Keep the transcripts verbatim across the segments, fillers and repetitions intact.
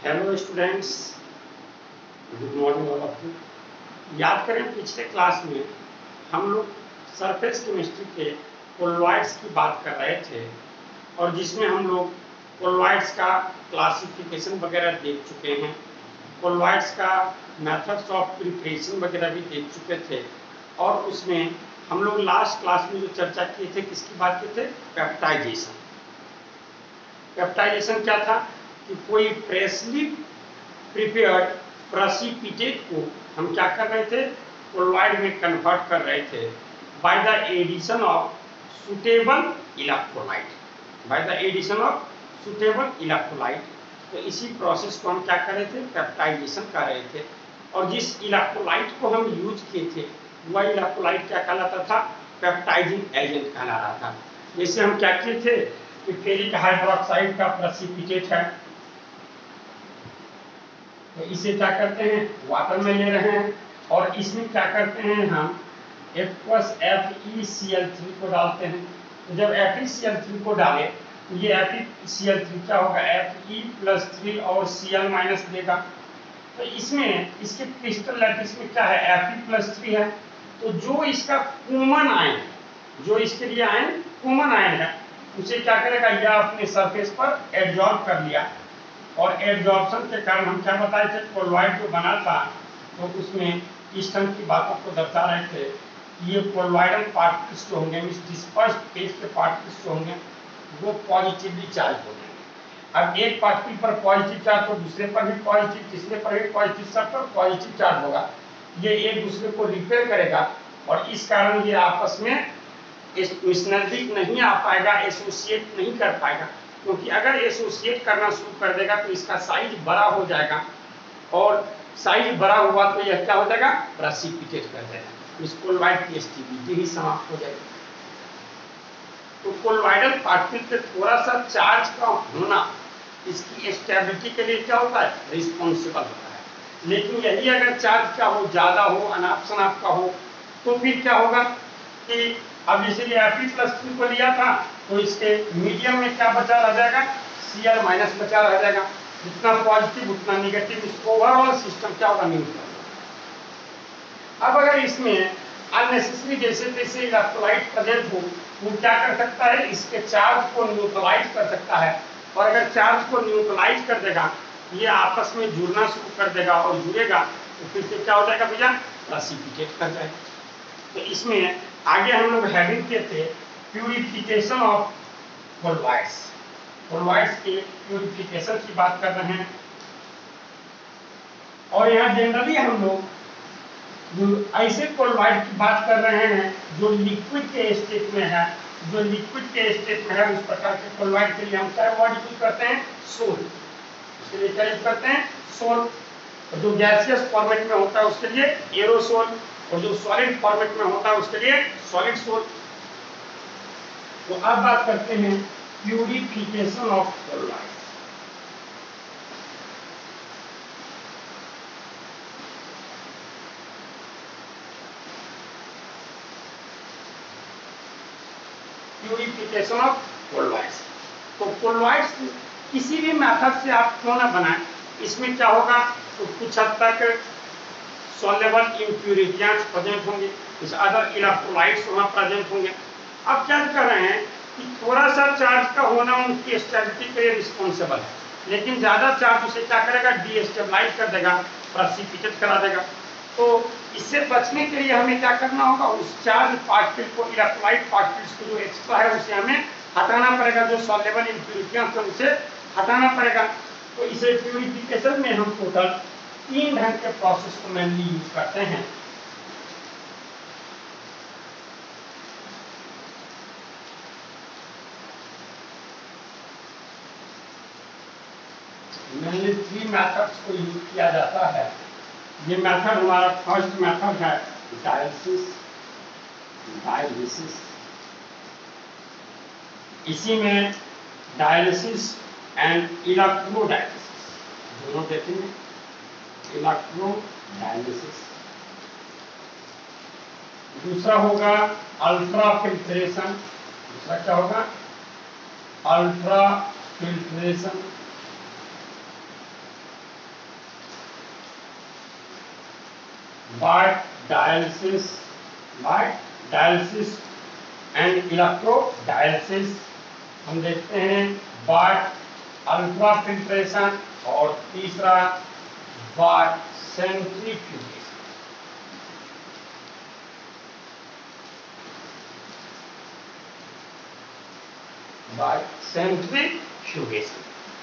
Hello students, good morning all of you. याद करें पिछले क्लास में हम लोग सरफेस केमिस्ट्री के कोलॉइड्स की बात कर रहे थे और जिसमें हम लोग कोलॉइड्स का क्लासिफिकेशन वगैरह देख चुके हैं, कोलॉइड्स का मेथड्स ऑफ प्रिपरेशन वगैरह भी देख चुके थे। और उसमें हम लोग लास्ट क्लास में जो चर्चा किए थे किसकी बात किए थे? पेप्टाइजेशन। पेप्टाइजेशन क्या था कि कोई फ्रेशली प्रिपेयर्ड प्रेसिपिटेट को हम क्या कर रहे थे? कोलॉइड में कन्वर्ट कर रहे थे by the addition of suitable electrolyte by the addition of suitable electrolyte. तो इसी प्रोसेस को हम क्या कर रहे थे? पेप्टाइजेशन कर रहे थे। और जिस इलेक्ट्रोलाइट को हम यूज किए थे वह इलेक्ट्रोलाइट क्या कहलाता था? पेप्टाइजिंग एजेंट कहला रहा था। जैसे हम क्या किए थे कि फेरिक हाइड्रोक्साइड का प्रेसिपिटेट है, तो इसे क्या करते हैं? वाटर में ले रहे हैं और इसमें क्या करते हैं? हम aqueous F E C L three को डालते हैं। तो जब F E C L three को डाले तो ये F E C L three क्या होगा? एफ ई प्लस थ्री और सी एल माइनस देगा। तो इसमें इसके क्रिस्टल लैटिस में क्या है? एफ ई प्लस थ्री है। तो जो इसका कॉमन आयन जो इसके लिए आयन कॉमन आयन है उसे क्या करेगा? यह अपने सरफेस पर एब्जॉर्ब कर लिया। और एब्जॉर्प्शन के कारण हम क्या बताए थे? कोलॉइड जो बना था तो उसमें इस तरह की बातों को दर्शा रहे थे कि ये कोलॉइडल पार्टिकल्स जो होंगे, डिस्पर्स्ड फेज के पार्टिकल्स जो होंगे वो पॉजिटिवली चार्ज हो जाएंगे। अब एक पार्टिकल पर पॉजिटिव चार्ज तो दूसरे पर भी पॉजिटिव, तीसरे पर भी पॉजिटिव, सब पर पॉजिटिव चार्ज होगा। ये एक दूसरे को रिपेल करेगा और इस कारण ये आपस में इस नजदीक नहीं आ पाएगा, एसोसिएट नहीं कर पाएगा। क्योंकि अगर एसोसिएट करना शुरू कर देगा तो इसका साइज बड़ा हो जाएगा और साइज बड़ा हुआ तो यह क्या हो जाएगा? प्रेसिपिटेट कर देगा। इस कोलॉइड की स्टेबिलिटी ही समाप्त हो जाएगी। तो कोलॉइडल पार्टिकल पे थोड़ा सा चार्ज का होना इसकी स्टेबिलिटी के लिए क्या होता है? रिस्पॉन्सिबल होता है। लेकिन यही अगर चार्ज क्या हो, ज्यादा हो, अनाप्शन आपका हो, तो फिर क्या होगा कि अब इसलिए एफ ई प्लस थ्री को लिया था तो इसके मीडियम में क्या बचा रह जाएगा? सी एल माइनस बचा रह जाएगा। जितना पॉजिटिव उतना निगेटिव, इसको ओवरऑल सिस्टम क्या होगा? न्यूट्रल। अब अगर इसमें अननेसेसरी जैसे तैसे इलेक्ट्रोलाइट प्रेजेंट हो वो क्या कर सकता है? इसके चार्ज को न्यूट्रलाइज कर सकता है। और अगर चार्ज को न्यूट्रलाइज कर देगा ये आपस में जुड़ना शुरू कर देगा और जुड़ेगा तो फिर से क्या हो जाएगा भैया? प्रेसिपिटेट कर जाएगा। तो इसमें आगे हम लोग हेडिंग किए थे प्यूरिफिकेशन ऑफ कोलॉइड्स। कोलॉइड्स के प्यूरिफिकेशन की बात कर रहे हैं। और यहाँ जनरली हम लोग जो ऐसे कोलॉइड की बात कर रहे हैं जो लिक्विड के स्टेट में है, जो लिक्विड के स्टेट में है उस प्रकार के कोलॉइड के लिए हम क्या वर्ड यूज करते हैं? सोल। उसके लिए क्या यूज करते हैं? सोल। जो गैसियस फॉर्मेट में होता है उसके लिए एरोसोल और जो सॉलिड फॉर्मेट में होता है उसके लिए सॉलिड सोल। तो अब बात करते हैं purification of colloid. Purification of colloids. तो कोलॉइड्स किसी भी मेथड से आप क्यों ना बनाएं, इसमें क्या होगा? तो कुछ हद तक सॉल्युबल इम्प्यूरिटियां प्रेजेंट होंगे, कुछ अदर इलेक्ट्रोलाइट्स वहां प्रेजेंट होंगे। अब क्या कर रहे हैं कि थोड़ा सा चार्ज का होना उनकी स्टेबिलिटी के लिए रिस्पॉन्सिबल है, लेकिन ज्यादा चार्ज उसे क्या करेगा? डीस्टेबलाइज कर देगा, प्रेसिपिटेट करा देगा। तो इससे बचने के लिए हमें क्या करना होगा? उस चार्ज पार्टिकल को, इलेक्ट्रोलाइट पार्टिकल्स को जो एक्स्ट्रा है उसे हमें हटाना पड़ेगा, जो सॉल्युबल इम्प्यूरिटियां हैं उसे हटाना पड़ेगा। तो इसे प्यूरिफिकेशन में हम टोटल तीन ढंग के प्रोसेस को मेनली यूज करते हैं। मेनली थ्री मेथड्स को यूज किया जाता है। ये मेथड हमारा फर्स्ट मेथड है डायलिसिस। डायलिसिस इसी में डायलिसिस एंड इलेक्ट्रोडायलिसिस दोनों देखेंगे। इलेक्ट्रोडायलिसिस। दूसरा होगा अल्ट्रा फिल्ट्रेशन। दूसरा क्या होगा? Ultra filtration. By dialysis by dialysis and electrodialysis हम देखते हैं बाय अल्ट्रा फिल्ट्रेशन, और तीसरा बाय सेंट्रीफ्यूगेशन। By centrifugation.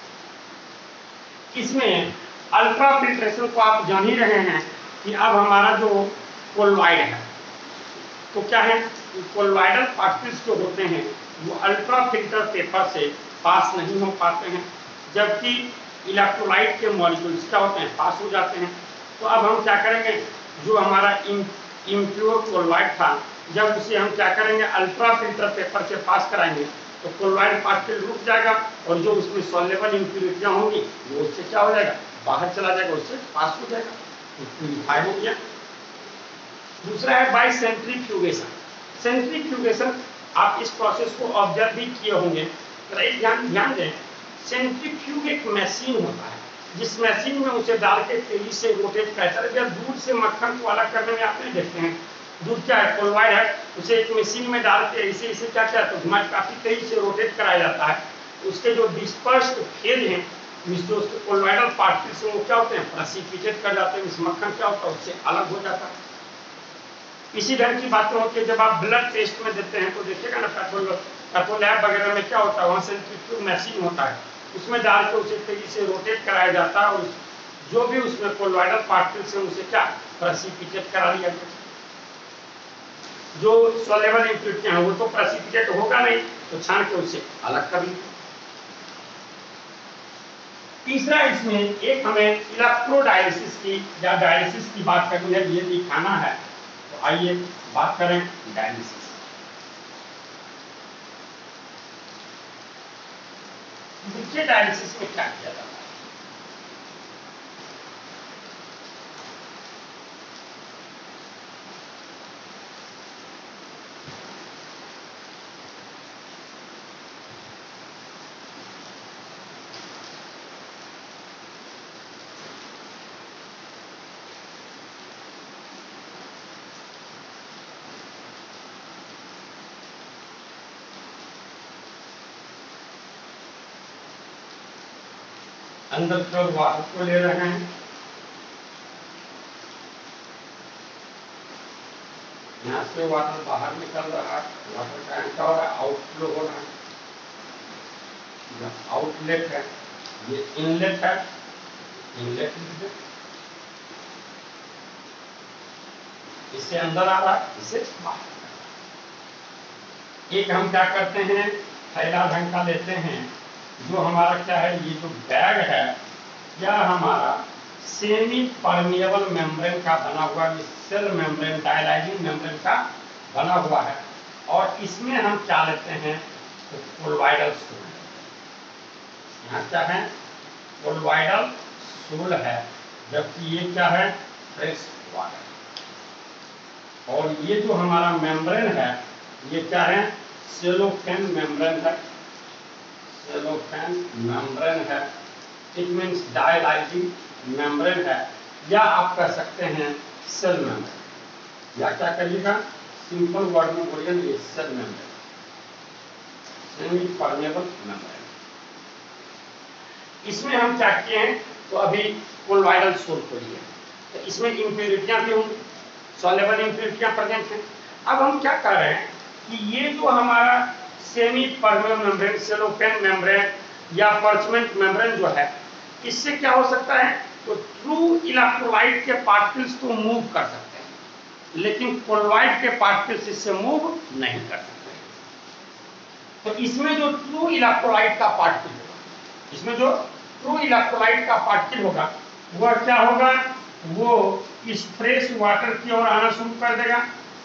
इसमें अल्ट्रा फिल्ट्रेशन को आप जान ही रहे हैं कि अब हमारा जो कोलॉइड है तो क्या है, कोलॉइडल पार्टिकल्स जो होते हैं वो अल्ट्रा फिल्टर पेपर से पास नहीं हो पाते हैं, जबकि इलेक्ट्रोलाइट के मॉलिक्यूल्स क्या होते हैं, पास हो जाते हैं। तो अब हम क्या करेंगे, जो हमारा इम्प्योर कोलॉइड था, जब उसे हम क्या करेंगे, अल्ट्रा फिल्टर पेपर से पास कराएंगे तो कोलॉइड पार्टिकल रुक जाएगा, और जो उसमें सॉल्युबल इम्प्योरिटियां होंगी वो उससे क्या हो जाएगा, बाहर चला जाएगा, उससे पास हो जाएगा, तो प्यूरिफाई हो गया। दूसरा है बाय सेंट्रीफ्यूगेशन। सेंट्रीफ्यूगेशन आप इस प्रोसेस को ऑब्जर्व भी किए होंगे, ध्यान ध्यान दें। सेंट्रीफ्यूग एक मशीन होता है, जिस मशीन में उसे डाल के तेजी से रोटेट करता है। जब दूध से मक्खन को अलग करने में आप नहीं देखते हैं, दूध क्या है, कोलॉइड है, उसे एक मशीन में डाल के इसे इसे क्या क्या तो घुमा काफी तेजी से रोटेट कराया जाता है। उसके जो डिस्पर्स्ड फेज हैं, जो उसके कोलॉइडल पार्टिकल्स हैं, वो क्या होते हैं, प्रेसिपिटेट कर जाते हैं, मक्खन क्या होता है, उससे अलग हो जाता है। इसी ढंग की बातें होती है जब आप ब्लड टेस्ट में देते हैं, तो देखिएगा ना पैथोलैब वगैरह में क्या होता है, वहाँ सेंट्रीफ्यूग मशीन होता है, उसमें डाल के उसे तेजी से रोटेट कराया जाता है, और जो भी उसमें कोलॉइडल पार्टिकल्स हैं उसे क्या प्रेसिपिटेट करा लिया जाता है। जो सॉल्युबल इम्प्योरिटियां हैं वो तो प्रेसिपिटेट होगा नहीं, तो छान के उससे अलग कर ली। तीसरा इसमें एक हमें इलेक्ट्रोडायलिसिस की या डायलिसिस की बात करनी है, ये दिखाना है, तो आइए बात करें डायलिसिस। देखिए डायलिसिस में क्या किया जाता है। अंदर की ओर वाटर को ले रहे हैं, यहाँ से वाटर बाहर निकल रहा है, वाटर का क्या हो रहा है, आउटफ्लो हो रहा है, आउटलेट है, ये इनलेट है, इनलेट इससे अंदर आ रहा है, इससे बाहर। एक हम क्या करते हैं, थैला ढंग का लेते हैं, जो हमारा क्या है, ये जो बैग है या हमारा सेमी परमिएबल मेम्ब्रेन का बना हुआ, सेल मेम्ब्रेन डायलाइजिंग मेम्ब्रेन का बना हुआ है, और इसमें हम क्या लेते हैं, तो कोलॉइडल सोल। यहाँ क्या है, कोलॉइडल सोल है, जबकि ये क्या है, फ्रेश वाटर। और ये जो हमारा मेम्ब्रेन है, ये क्या है, सेलोफेन मेम्ब्रेन है, सेलोफेन मेम्ब्रेन है, इट मीन्स डायलाइजिंग मेम्ब्रेन है, या आप कह सकते हैं सेल मेम्ब्रेन, या क्या कहिएगा, सिंपल वर्ड में बोलिए, ये cell membrane, semi permeable membrane. इसमें हम क्या किए हैं, तो अभी कोलॉइडल सोल को लिए, तो इसमें इंप्योरिटियां भी होंगी, सॉल्युबल इंप्योरिटियां प्रेजेंट हैं। अब हम क्या कर रहे हैं कि ये जो हमारा semi permeable membrane, cellophane membrane या पर्चमेंट मेम्ब्रेन जो है, इससे क्या हो सकता है, तो थ्रू इलेक्ट्रोलाइट के पार्टिकल्स को मूव कर सकते हैं, लेकिन कोलॉइड के पार्टिकल्स इससे मूव नहीं कर सकते। तो इसमें जो ट्रू इलेक्ट्रोलाइट का पार्टिकल होगा, इसमें जो ट्रू इलेक्ट्रोलाइट का पार्टिकल होगा, वह क्या होगा, वो इस फ्रेश वाटर की ओर आना शुरू कर देगा।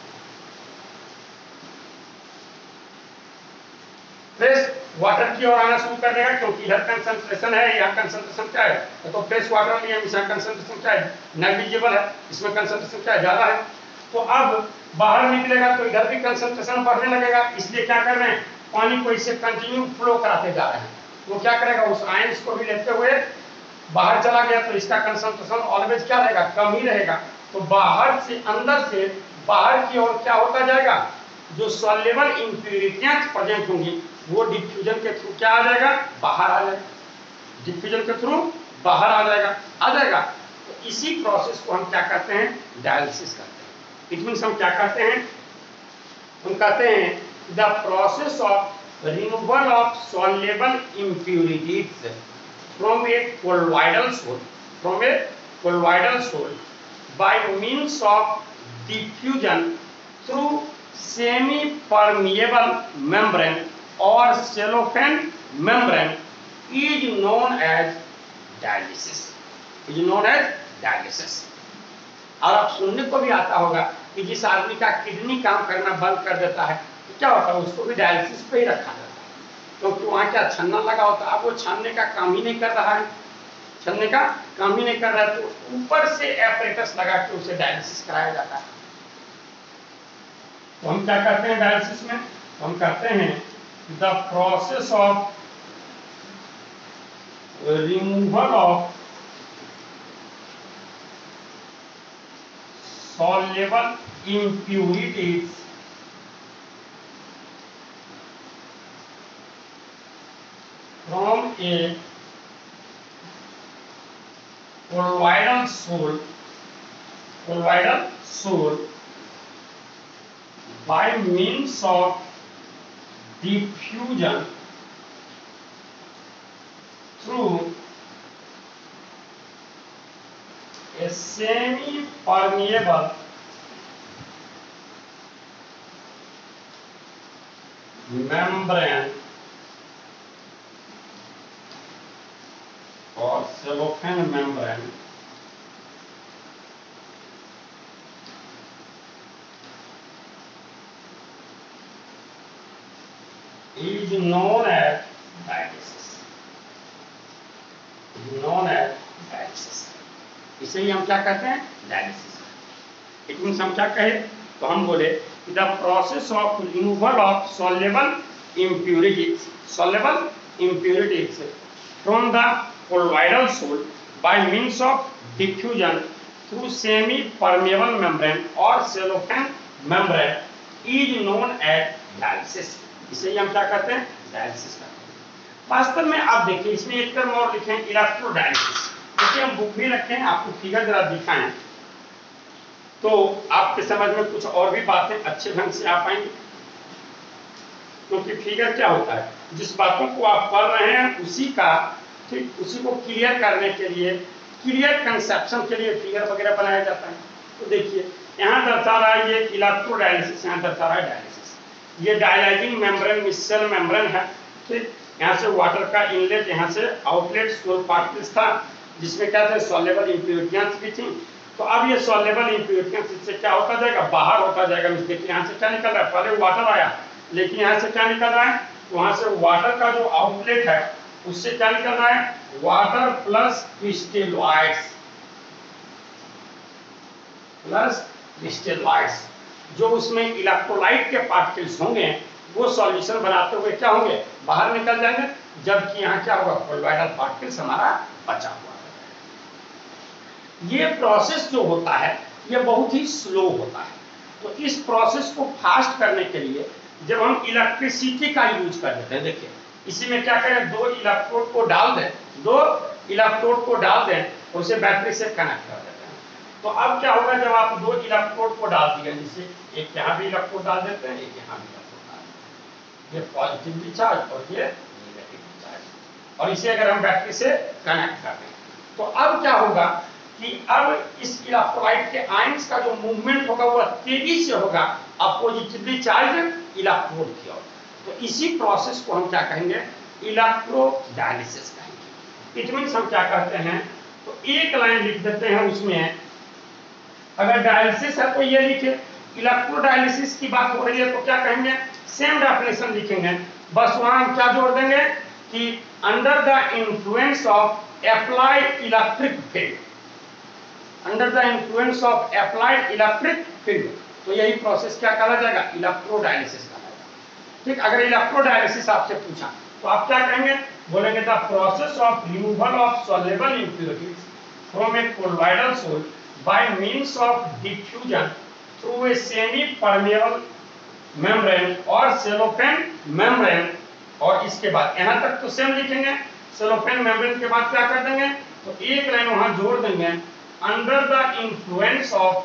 फ्रेश वाटर की ओर आना शुरू कर देगा, क्योंकि इधर कंसंट्रेशन है, यहाँ कंसंट्रेशन क्या है, तो फ्रेश वाटर में इसका कंसंट्रेशन क्या है, नेग्लिजिबल है, इसमें कंसंट्रेशन क्या है, ज्यादा है। तो अब बाहर निकलेगा तो इधर भी कंसंट्रेशन बढ़ने लगेगा, इसलिए क्या कर रहे हैं, पानी को इससे कंटिन्यू फ्लो कराते जा रहे हैं। वो क्या करेगा, उस आयंस को भी लेते हुए बाहर चला गया, तो इसका कंसंट्रेशन ऑलवेज क्या रहेगा, कम ही रहेगा। तो बाहर से अंदर से बाहर की ओर क्या होता जाएगा, जो सॉल्युबल इंप्यूरिटियां प्रेजेंट होंगी वो डिफ्यूजन के थ्रू क्या आ जाएगा, बाहर आ जाएगा, डिफ्यूजन के थ्रू बाहर आ जाएगा आ जाएगा तो इसी प्रोसेस को हम क्या कहते हैं, डायलिसिस कहते हैं। इट मींस हम क्या कहते हैं, हम कहते हैं the process of removal of soluble impurities from a colloidal sol from a colloidal sol by means of diffusion through semi-permeable membrane or cellophane membrane is known as dialysis. Is known as dialysis. और आप सुनने को भी आता होगा कि जिस आदमी का किडनी काम करना बंद कर देता है तो क्या होता है, उसको भी डायलिसिस पे ही रखा जाता है, क्योंकि तो वहाँ क्या छन्ना लगा होता है, अब वो छानने का काम ही नहीं कर रहा है, छन्ने का काम ही नहीं कर रहा है, तो ऊपर से एपरेटस लगा के उसे डायलिसिस कराया जाता है। तो हम क्या करते हैं डायलिसिस में, हम कहते हैं the process of removal of soluble impurities from a colloidal soul, colloidal soul by means of diffusion through a semi-permeable membrane or cellophane membrane is known as dialysis. Is known as dialysis. इसे ही हम क्या कहते हैं, dialysis. It means हम क्या कहे, तो हम बोले the process of removal of soluble impurities soluble impurities from the colloidal soul by means of diffusion through semi permeable membrane or cellophane membrane is known as dialysis. इसे ही हम क्या कहते हैं, डायलिसिस कहते हैं। वास्तव में आप देखिए इसमें एक टर्म और लिखे हैं, इलेक्ट्रोडायलिसिस। देखिए हम बुक भी रखे हैं, आपको फिगर जरा दिखाएं तो आपके समझ में कुछ और भी बातें अच्छे ढंग से आ पाएंगी, क्योंकि फिगर क्या होता है, जिस बातों को आप पढ़ रहे हैं उसी का ठीक उसी को क्लियर करने के लिए, क्लियर कंसेप्शन के लिए फिगर वगैरह बनाया जाता है। तो देखिए यहाँ दर्शा रहा है ये इलेक्ट्रोडायलिसिस, यहाँ दर्शा रहा है डायलिसिस। ये डायलाइजिंग मेम्ब्रेन मिक्सचर मेम्ब्रेन है, ठीक। यहाँ से वाटर का इनलेट, यहाँ से आउटलेट सोल पार्टिकल्स था जिसमें क्या थे, सॉल्युबल इंप्यूरिटीज भी थी। तो अब ये सॉल्युबल इंप्यूरिटीज इससे क्या होता जाएगा, बाहर होता जाएगा। देखिए यहाँ से क्या निकल रहा है, पहले वाटर आया लेकिन यहाँ से क्या निकल रहा है, वहां से वाटर का जो आउटलेट है उससे क्या निकल रहा है, water plus crystalloids plus crystalloids जो उसमें इलेक्ट्रोलाइट के पार्टिकल्स होंगे वो सॉल्यूशन बनाते हुए क्या होंगे, बाहर निकल जाएंगे, जबकि यहाँ क्या होगा, कोलॉइडल पार्टिकल्स हमारा बचा हुआ है। ये प्रोसेस जो होता है ये बहुत ही स्लो होता है। तो इस प्रोसेस को फास्ट करने के लिए जब हम इलेक्ट्रिसिटी का यूज कर देते हैं, देखिए इसी में क्या करें, दो इलेक्ट्रोड को डाल दें, दो इलेक्ट्रोड को डाल दें उसे बैटरी से कनेक्ट कर देते हैं। तो अब क्या होगा, जब आप दो इलेक्ट्रोड को डाल दिए, जैसे एक यहाँ भी इलेक्ट्रोड डाल देते हैं, एक यहाँ भी इलेक्ट्रोड डाल देते हैं, ये पॉजिटिवली चार्ज और ये नेगेटिवली चार्ज, और इसे अगर हम बैटरी से कनेक्ट कर दें तो अब क्या होगा कि अब इस इलेक्ट्रोलाइट के आयंस का जो मूवमेंट होगा वो तेजी से होगा अपोजिटिवली चार्ज इलेक्ट्रोड की ओर। तो इसी प्रोसेस को हम क्या कहेंगे, इलेक्ट्रोडायलिसिस कहेंगे। इट मींस हम क्या कहते हैं, तो एक लाइन लिख देते हैं उसमें, अगर डायलिसिस है तो ये लिखे, इलेक्ट्रोडायलिसिस की बात हो रही है तो क्या कहेंगे, सेम डेफिनेशन लिखेंगे, बस वहां हम क्या जोड़ देंगे कि under the influence of applied electric field, under the influence of applied electric field. तो यही प्रोसेस क्या कहा जाएगा, इलेक्ट्रोडायलिसिस कहा जाएगा, ठीक। अगर इलेक्ट्रोडायलिसिस आपसे पूछा तो आप क्या कहेंगे, बोलेंगे the process of removal of soluble impurities from a colloidal sol by means of diffusion through a semi permeable membrane or cellophane membrane। और इसके बाद यहाँ तक तो सेम लिखेंगे, cellophane membrane के बाद क्या कर देंगे, तो एक लाइन वहां जोड़ देंगे, under the influence of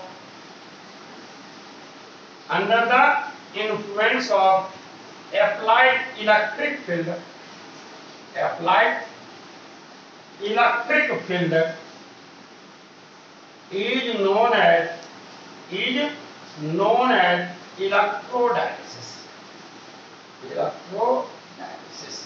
under the influence of applied electric field applied electric field is known as is known as electrodialysis electrodialysis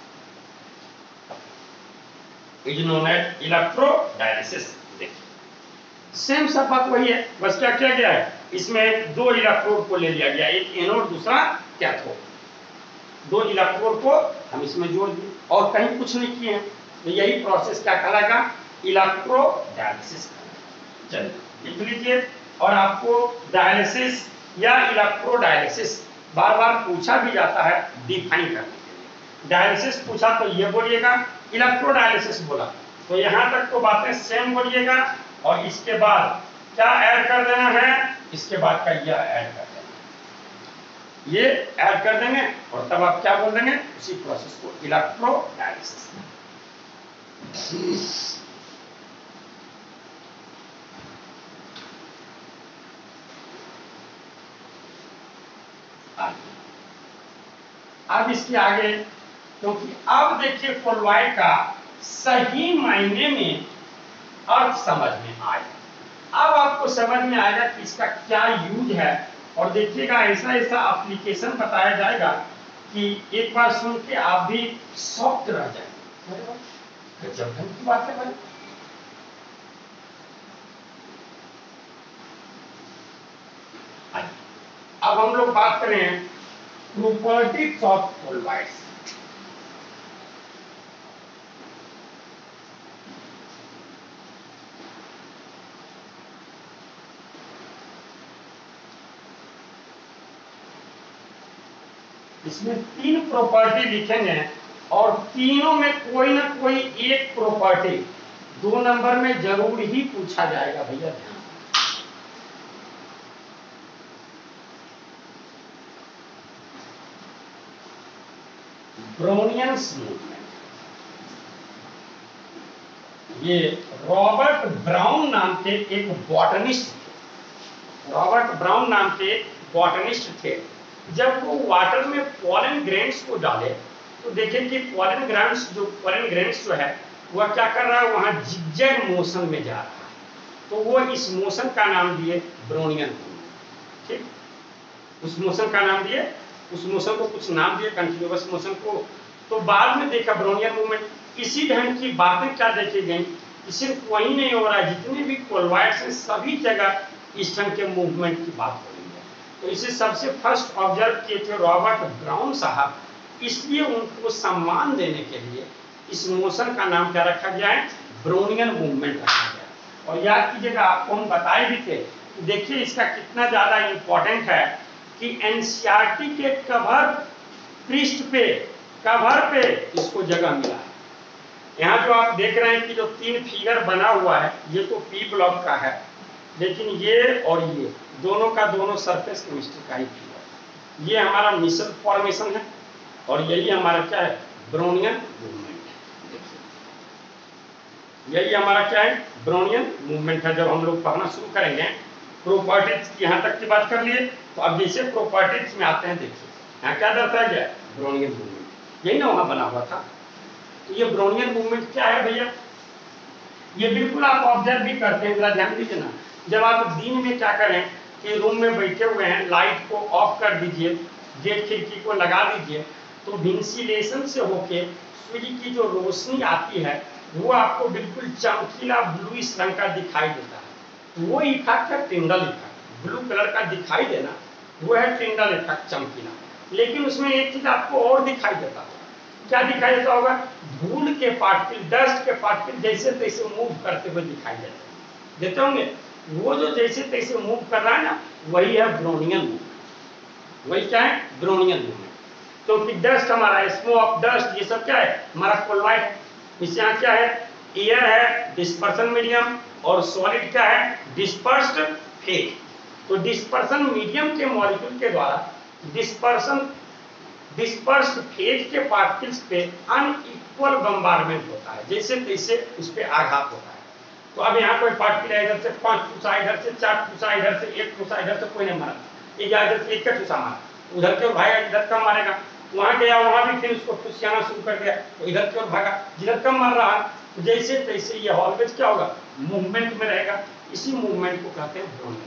is known as electrodialysis। देखिए सेम सब बात वही है, बस क्या किया गया है, इसमें दो इलेक्ट्रोड को ले लिया गया, एक एनोड दूसरा कैथोड। दो इलेक्ट्रोड को हम इसमें जोड़ दिए और कहीं कुछ नहीं किए हैं, तो यही प्रोसेस क्या कहलाएगा, इलेक्ट्रोडायलिसिस। चलिए लिख लीजिए। और आपको डायलिसिस या इलेक्ट्रोडायलिसिस बार बार पूछा भी जाता है डिफाइन करने के लिए। डायलिसिस पूछा तो ये बोलिएगा, इलेक्ट्रोडायलिसिस बोला तो यहाँ तक तो बातें सेम बोलिएगा, और इसके बाद क्या ऐड कर देना है, इसके बाद का यह ऐड कर देना, ये ऐड कर देंगे और तब आप क्या बोल देंगे, उसी प्रोसेस को इलेक्ट्रोडायलिसिस। अब इसके आगे, क्योंकि अब देखिए कोलॉइड का सही मायने में अर्थ समझ में आएगा। अब आपको समझ में आएगा कि इसका क्या यूज है, और देखिएगा ऐसा ऐसा एप्लीकेशन बताया जाएगा कि एक बार सुन के आप भी शॉक्ड रह जाएंगे। गजब ढंग की बात है भाई। अब हम लोग बात करें प्रॉपर्टीज ऑफ कोलॉइड्स। इसमें तीन प्रॉपर्टी लिखेंगे और तीनों में कोई ना कोई एक प्रॉपर्टी दो नंबर में जरूर ही पूछा जाएगा भैया, ध्यान। ब्राउनियंस मूवमेंट, ये रॉबर्ट ब्राउन नाम के एक बॉटनिस्ट थे। रॉबर्ट ब्राउन नाम के बॉटनिस्ट थे। जब वो वाटर में पॉलन ग्रेन्स को डाले तो देखें कि पॉलन ग्रेन्स जो पॉलन ग्रेन्स जो है वह क्या कर रहा है, वहां जिगजैग मोशन में जा रहा है, तो वो इस मोशन का नाम दिए ब्राउनियन मूवमेंट। ठीक, उस मोशन का नाम दिए, उस मोशन को कुछ नाम दिए, कंटिन्यूअस मोशन को। तो बाद में देखा ब्राउनियन मूवमेंट। इसी ढंग की बातें क्या देखी गई, सिर्फ वही नहीं हो रहा है, जितने भी कोलॉइड्स हैं सभी जगह इस ढंग के मूवमेंट की बात हो रही है। तो इसे सबसे फर्स्ट ऑब्जर्व किए थे रॉबर्ट ब्राउन साहब, इसलिए उनको सम्मान देने के लिए इस मोशन का नाम क्या रखा गया है, ब्राउनियन मूवमेंट रखा गया। और याद कीजिएगा, आपको हम बताए भी थे, देखिए इसका कितना ज्यादा इंपॉर्टेंट है कि एनसीईआरटी के कवर पृष्ठ पे कवर पे इसको जगह मिला है। यहाँ जो आप देख रहे हैं कि जो तीन फिगर बना हुआ है, ये तो पी ब्लॉक का है, लेकिन ये और ये दोनों का दोनों सरफेस केमिस्ट्री का ही फिगर। ये हमारा मिसल फॉर्मेशन है और यही हमारा क्या है, ब्राउनियन मूवमेंट। यही हमारा क्या है, ब्राउनियन मूवमेंट है। जब हम लोग पढ़ना शुरू करेंगे, प्रॉपर्टीज यहाँ तक की बात कर लिए, तो अब जैसे प्रॉपर्टीज में आते हैं, देखिए यहाँ क्या दर्शाया गया, ब्राउनियन मूवमेंट। यही ना वहां बना हुआ था। तो ये ब्राउनियन मूवमेंट क्या है भैया, ये बिल्कुल आप ऑब्जर्व भी करते हैं, जरा ध्यान दीजिए ना। जब आप दिन में क्या करें कि रूम में बैठे हुए हैं, लाइट को ऑफ कर दीजिए, गेट खिड़की को लगा दीजिए, तो वेंटिलेशन से होके सूर्य की जो रोशनी आती है वो आपको बिल्कुल चमकीला ब्लूइश रंग का दिखाई देता है। वो इफेक्ट है टिंडल इफेक्ट, ब्लू कलर का दिखाई देना वो है टिंडल इफेक्ट, चमकीला। लेकिन उसमें एक चीज आपको और दिखाई देता है, क्या दिखाई देता होगा, धूल के पार्टिकल, डस्ट के पार्टिकल जैसे तैसे मूव करते हुए दिखाई देते देते होंगे। वो जो जैसे तैसे मूव कर रहा है ना, वही है ब्राउनियन मूवमेंट। वही क्या है, ब्राउनियन मूवमेंट। क्योंकि डस्ट हमारा, स्मोक, डस्ट, ये सब क्या है, हमारा कोलॉइड है। इस यहाँ क्या है, एयर है डिस्पर्सन मीडियम और सॉलिड क्या है, डिस्पर्स्ड फेज। तो डिस्पर्सन मीडियम के मॉलिक्यूल के द्वारा डिस्पर्सन डिस्पर्स्ड फेज के पार्टिकल्स पे अनइक्वल बम्बार्डमेंट होता है, जैसे तैसे उस पे आघात होता है। तो अब यहाँ कोई पार्टिकल है, इधर से पांच ठूसा, इधर से चार ठूसा, इधर से एक ठूसा, इधर से कोई नहीं मारा, इधर से एक का ठूसा मारा, उधर की ओर भागा, इधर कम मारेगा, वहां गया वहां भी फिर उसको ठूसियाना शुरू कर दिया, तो इधर की ओर भागा, जिधर कम मार रहा है, तो जैसे तैसे ये ऑलवेज क्या होगा, मूवमेंट में रहेगा। इसी मूवमेंट को कहते हैं ब्रोनियन।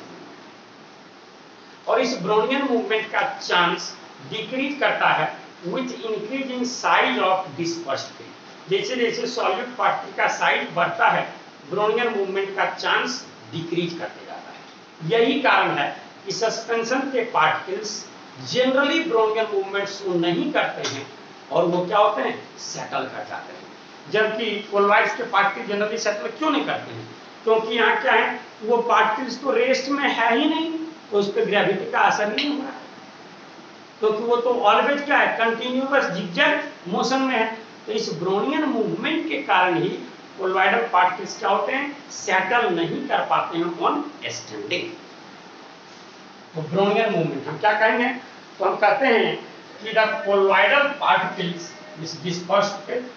और इस ब्रोनियन मूवमेंट का चांस डिक्रीज करता है with increase in size of dispersed phase. जैसे जैसे सॉल्यूट पार्टिकल का साइज बढ़ता है, ब्रोनियन मूवमेंट का चांस डिक्रीज करते जाता है। यही कारण है कि सस्पेंशन के particles generally Brownian movement show नहीं करते हैं और वो क्या होते हैं, सेटल कर जाते हैं। जबकि कोलॉइड्स के पार्टिकल जनरली सेटल क्यों नहीं करते हैं, क्योंकि यहाँ क्या है, वो पार्टिकल्स तो रेस्ट में है ही नहीं, तो उस पर ग्रेविटी का असर नहीं हो रहा है, क्योंकि वो तो ऑलवेज क्या है, कंटिन्यूअस जिगजैग मोशन में है। तो इस ब्रोनियन मूवमेंट के कारण ही कोलॉइडल पार्टिकल्स क्या होते हैं, सेटल नहीं कर पाते हैं ऑन स्टैंडिंग। तो ब्रोनियन मूवमेंट हम क्या कहेंगे, तो हम कहते हैं कि द कोलॉइडल पार्टिकल्स इस dispersed phase,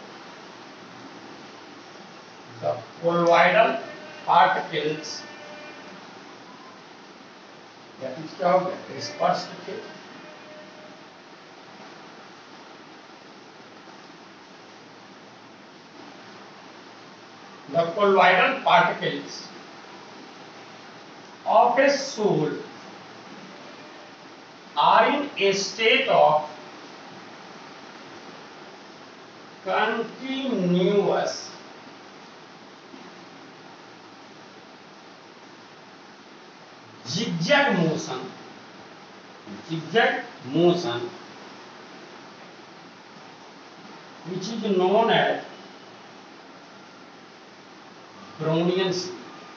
the colloidal particles that is क्या हो गया, dispersed phase, the colloidal particles of a soul are in a state of continuous zigzag motion, zigzag motion which is known as Brownian speed.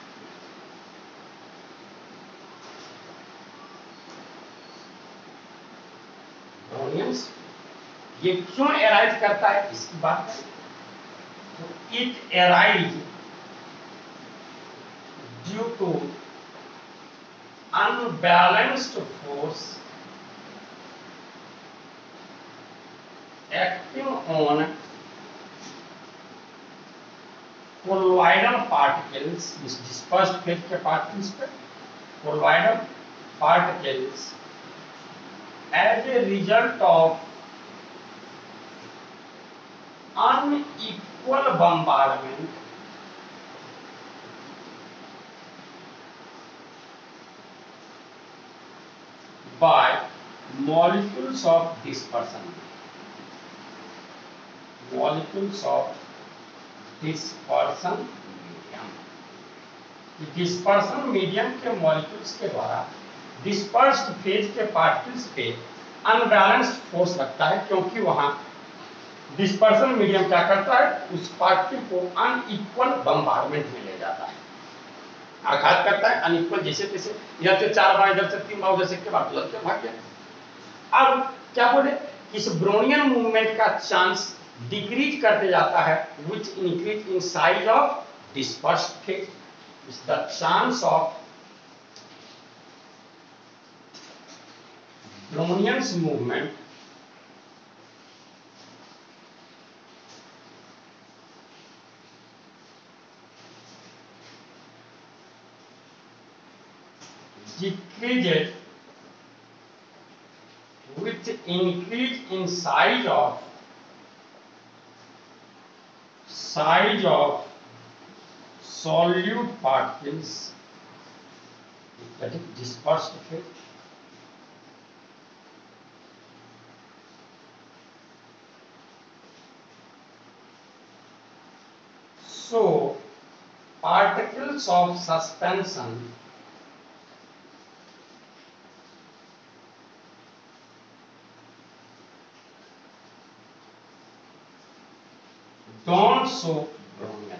Brownian speed ये क्यों arise करता है, इसकी बात करें तो it arise due to unbalanced force acting on colloidal particles, इस dispersed phase के पार्टिकल्स पे colloidal particles as a result of unequal bombardment by molecules of dispersion, molecules of dispersion medium. Dispersion medium के molecules के द्वारा dispersed phase के particles पे unbalanced force लगता है, क्योंकि वहां डिस्पर्सन मीडियम क्या करता है, उस पार्टिकल को अनइक्वल बम्बार्डमेंट में ले जाता है, आघात करता है अनइक्वल, जैसे तैसे इधर से चार बार, इधर से तीन बार, उधर से के बाद उधर से भाग गया। अब क्या बोले, इस ब्रोनियन मूवमेंट का चांस डिक्रीज करते जाता है which increase in size of dispersed phase, is the chance of Brownian's movement decreases with increase in size of size of solute particles that is dispersed phase. So particles of suspension don't show Brownian.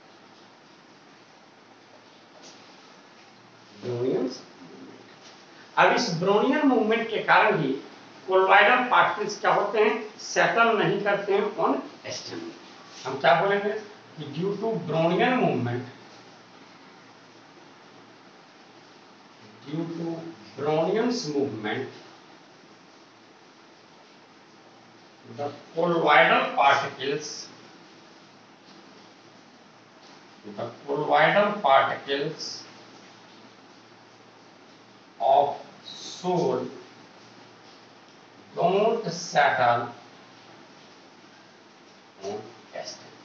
Brownians अब इस Brownian movement के कारण ही colloidal particles क्या होते हैं, settle नहीं करते हैं ऑन एक्सटर्नल। हम क्या बोलेंगे कि due to Brownian movement, due to Brownian's movement the colloidal particles the colloidal particles of soul don't settle on external।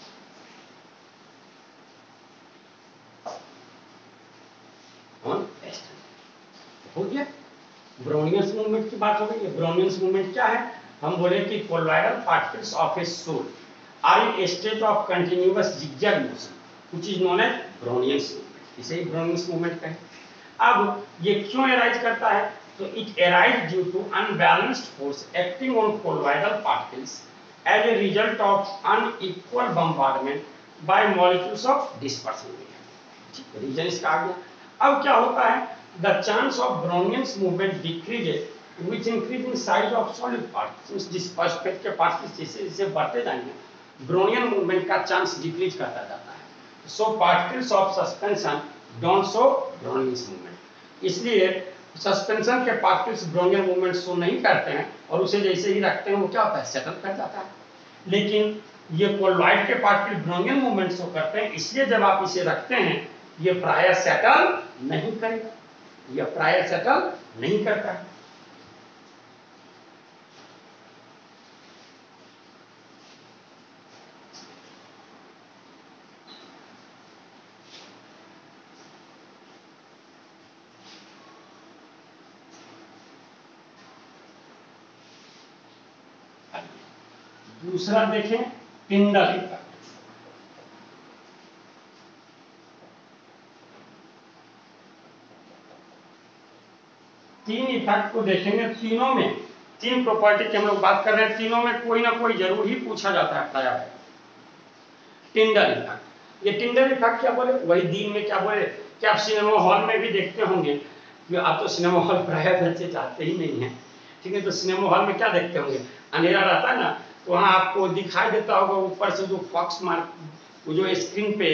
on external हो गया। ब्रोनियंस मूवमेंट की बात हो गई है। ब्रोनियंस मूवमेंट क्या है, हम बोले कि colloidal particles of a sol are in state of continuous zigzag motion which is known as Brownian's movement. इसे ही ब्रोनियंस मूवमेंट कहें। अब ये क्यों एराइज करता है, तो it arise due to unbalanced force acting on colloidal particles as a result of unequal bombardment by molecules of dispersion. Reason इसका आ गया। अब क्या होता है, the chance of Brownian's movement decreases with increase in size of solid particles. Disperse phase के particles जैसे जैसे बढ़ते जाएंगे ब्रोनियन मूवमेंट का चांस डिक्रीज करता जाता है। So particles of suspension don't show Brownian's movement. इसलिए सस्पेंशन के पार्टिकल्स ब्रोनियन मूवमेंट शो नहीं करते हैं और उसे जैसे ही रखते हैं वो क्या होता है, सेटल कर जाता है। लेकिन ये कोलॉइड के पार्टिकल ब्रोनियन मूवमेंट शो करते हैं, इसलिए जब आप इसे रखते हैं ये प्राय सेटल नहीं करेगा, ये प्राय सेटल नहीं करता है। दूसरा देखें टिंडल इफेक्ट। तीन इफेक्ट को देखेंगे, तीनों में तीन प्रॉपर्टी की हम लोग बात कर रहे हैं, तीनों में कोई ना कोई जरूर ही पूछा जाता है प्राय। टिंडल इफेक्ट, ये टिंडल इफेक्ट क्या बोले, वही दिन में क्या बोले कि आप सिनेमा हॉल में भी देखते होंगे। आप तो सिनेमा हॉल प्राय बच्चे जाते ही नहीं है, ठीक है। तो सिनेमा हॉल में क्या देखते होंगे, अंधेरा रहता है ना, तो वहाँ आपको दिखाई देता होगा ऊपर से जो फॉक्स मार्क, वो जो स्क्रीन पे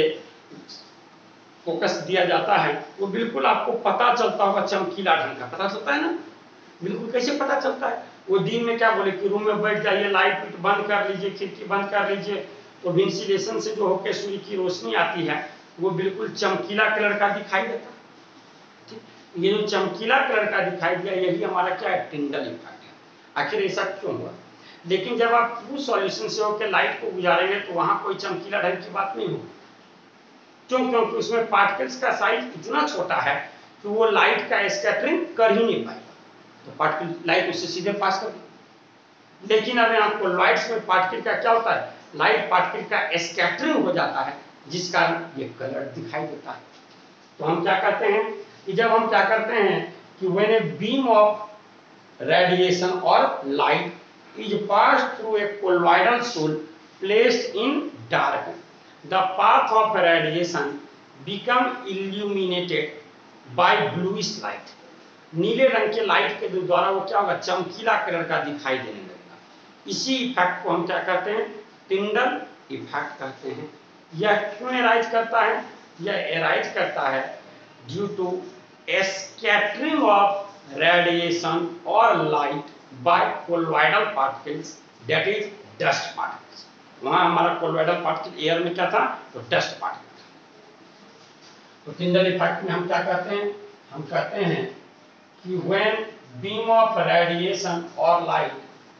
फोकस दिया जाता है वो बिल्कुल आपको पता चलता होगा, चमकीला ढंग का पता चलता है ना। बिल्कुल कैसे पता चलता है, वो दिन में क्या बोले कि रूम में बैठ जाइए, लाइट बंद कर लीजिए, खिड़की बंद कर लीजिए, तो वेंटिलेशन से जो होकर सूर्य की रोशनी आती है वो बिल्कुल चमकीला कलर का दिखाई देता है, ठीक। ये जो चमकीला कलर का दिखाई दिया यही हमारा क्या है, टिंडल इफेक्ट है। आखिर ऐसा क्यों हुआ, लेकिन जब आप ट्रू सॉल्यूशन से होकर लाइट को गुजारेंगे तो वहां कोई चमकीला ढंग की बात नहीं होगी। क्यों, क्योंकि उसमें पार्टिकल्स का साइज इतना छोटा है कि वो लाइट का स्कैटरिंग कर ही नहीं पाएगा, तो पार्टिकल लाइट उससे सीधे पास कर देगा। लेकिन अब यहाँ कोलॉइड्स में पार्टिकल का क्या होता है, लाइट पार्टिकल का स्कैटरिंग हो जाता है जिस कारण ये कलर दिखाई देता है। तो हम क्या करते हैं कि जब हम क्या करते हैं कि when a beam of radiation और light is passed through a colloidal soul placed in dark, the path of radiation become illuminated by bluish light। नीले रंग के लाइट के द्वारा वो क्या होगा, चमकीला कलर का दिखाई देने लगेगा। इसी इफेक्ट को हम क्या कहते हैं, टिंडल इफेक्ट कहते हैं। यह क्यों एराइज करता है, यह एराइज करता है due to scattering of radiation और light by colloidal particles, that is dust particles। वहां हमारा colloidal particle एयर में क्या था, तो dust particle था। तो टिंडल इफेक्ट में हम क्या कहते हैं, हम कहते हैं कि when beam of radiation or light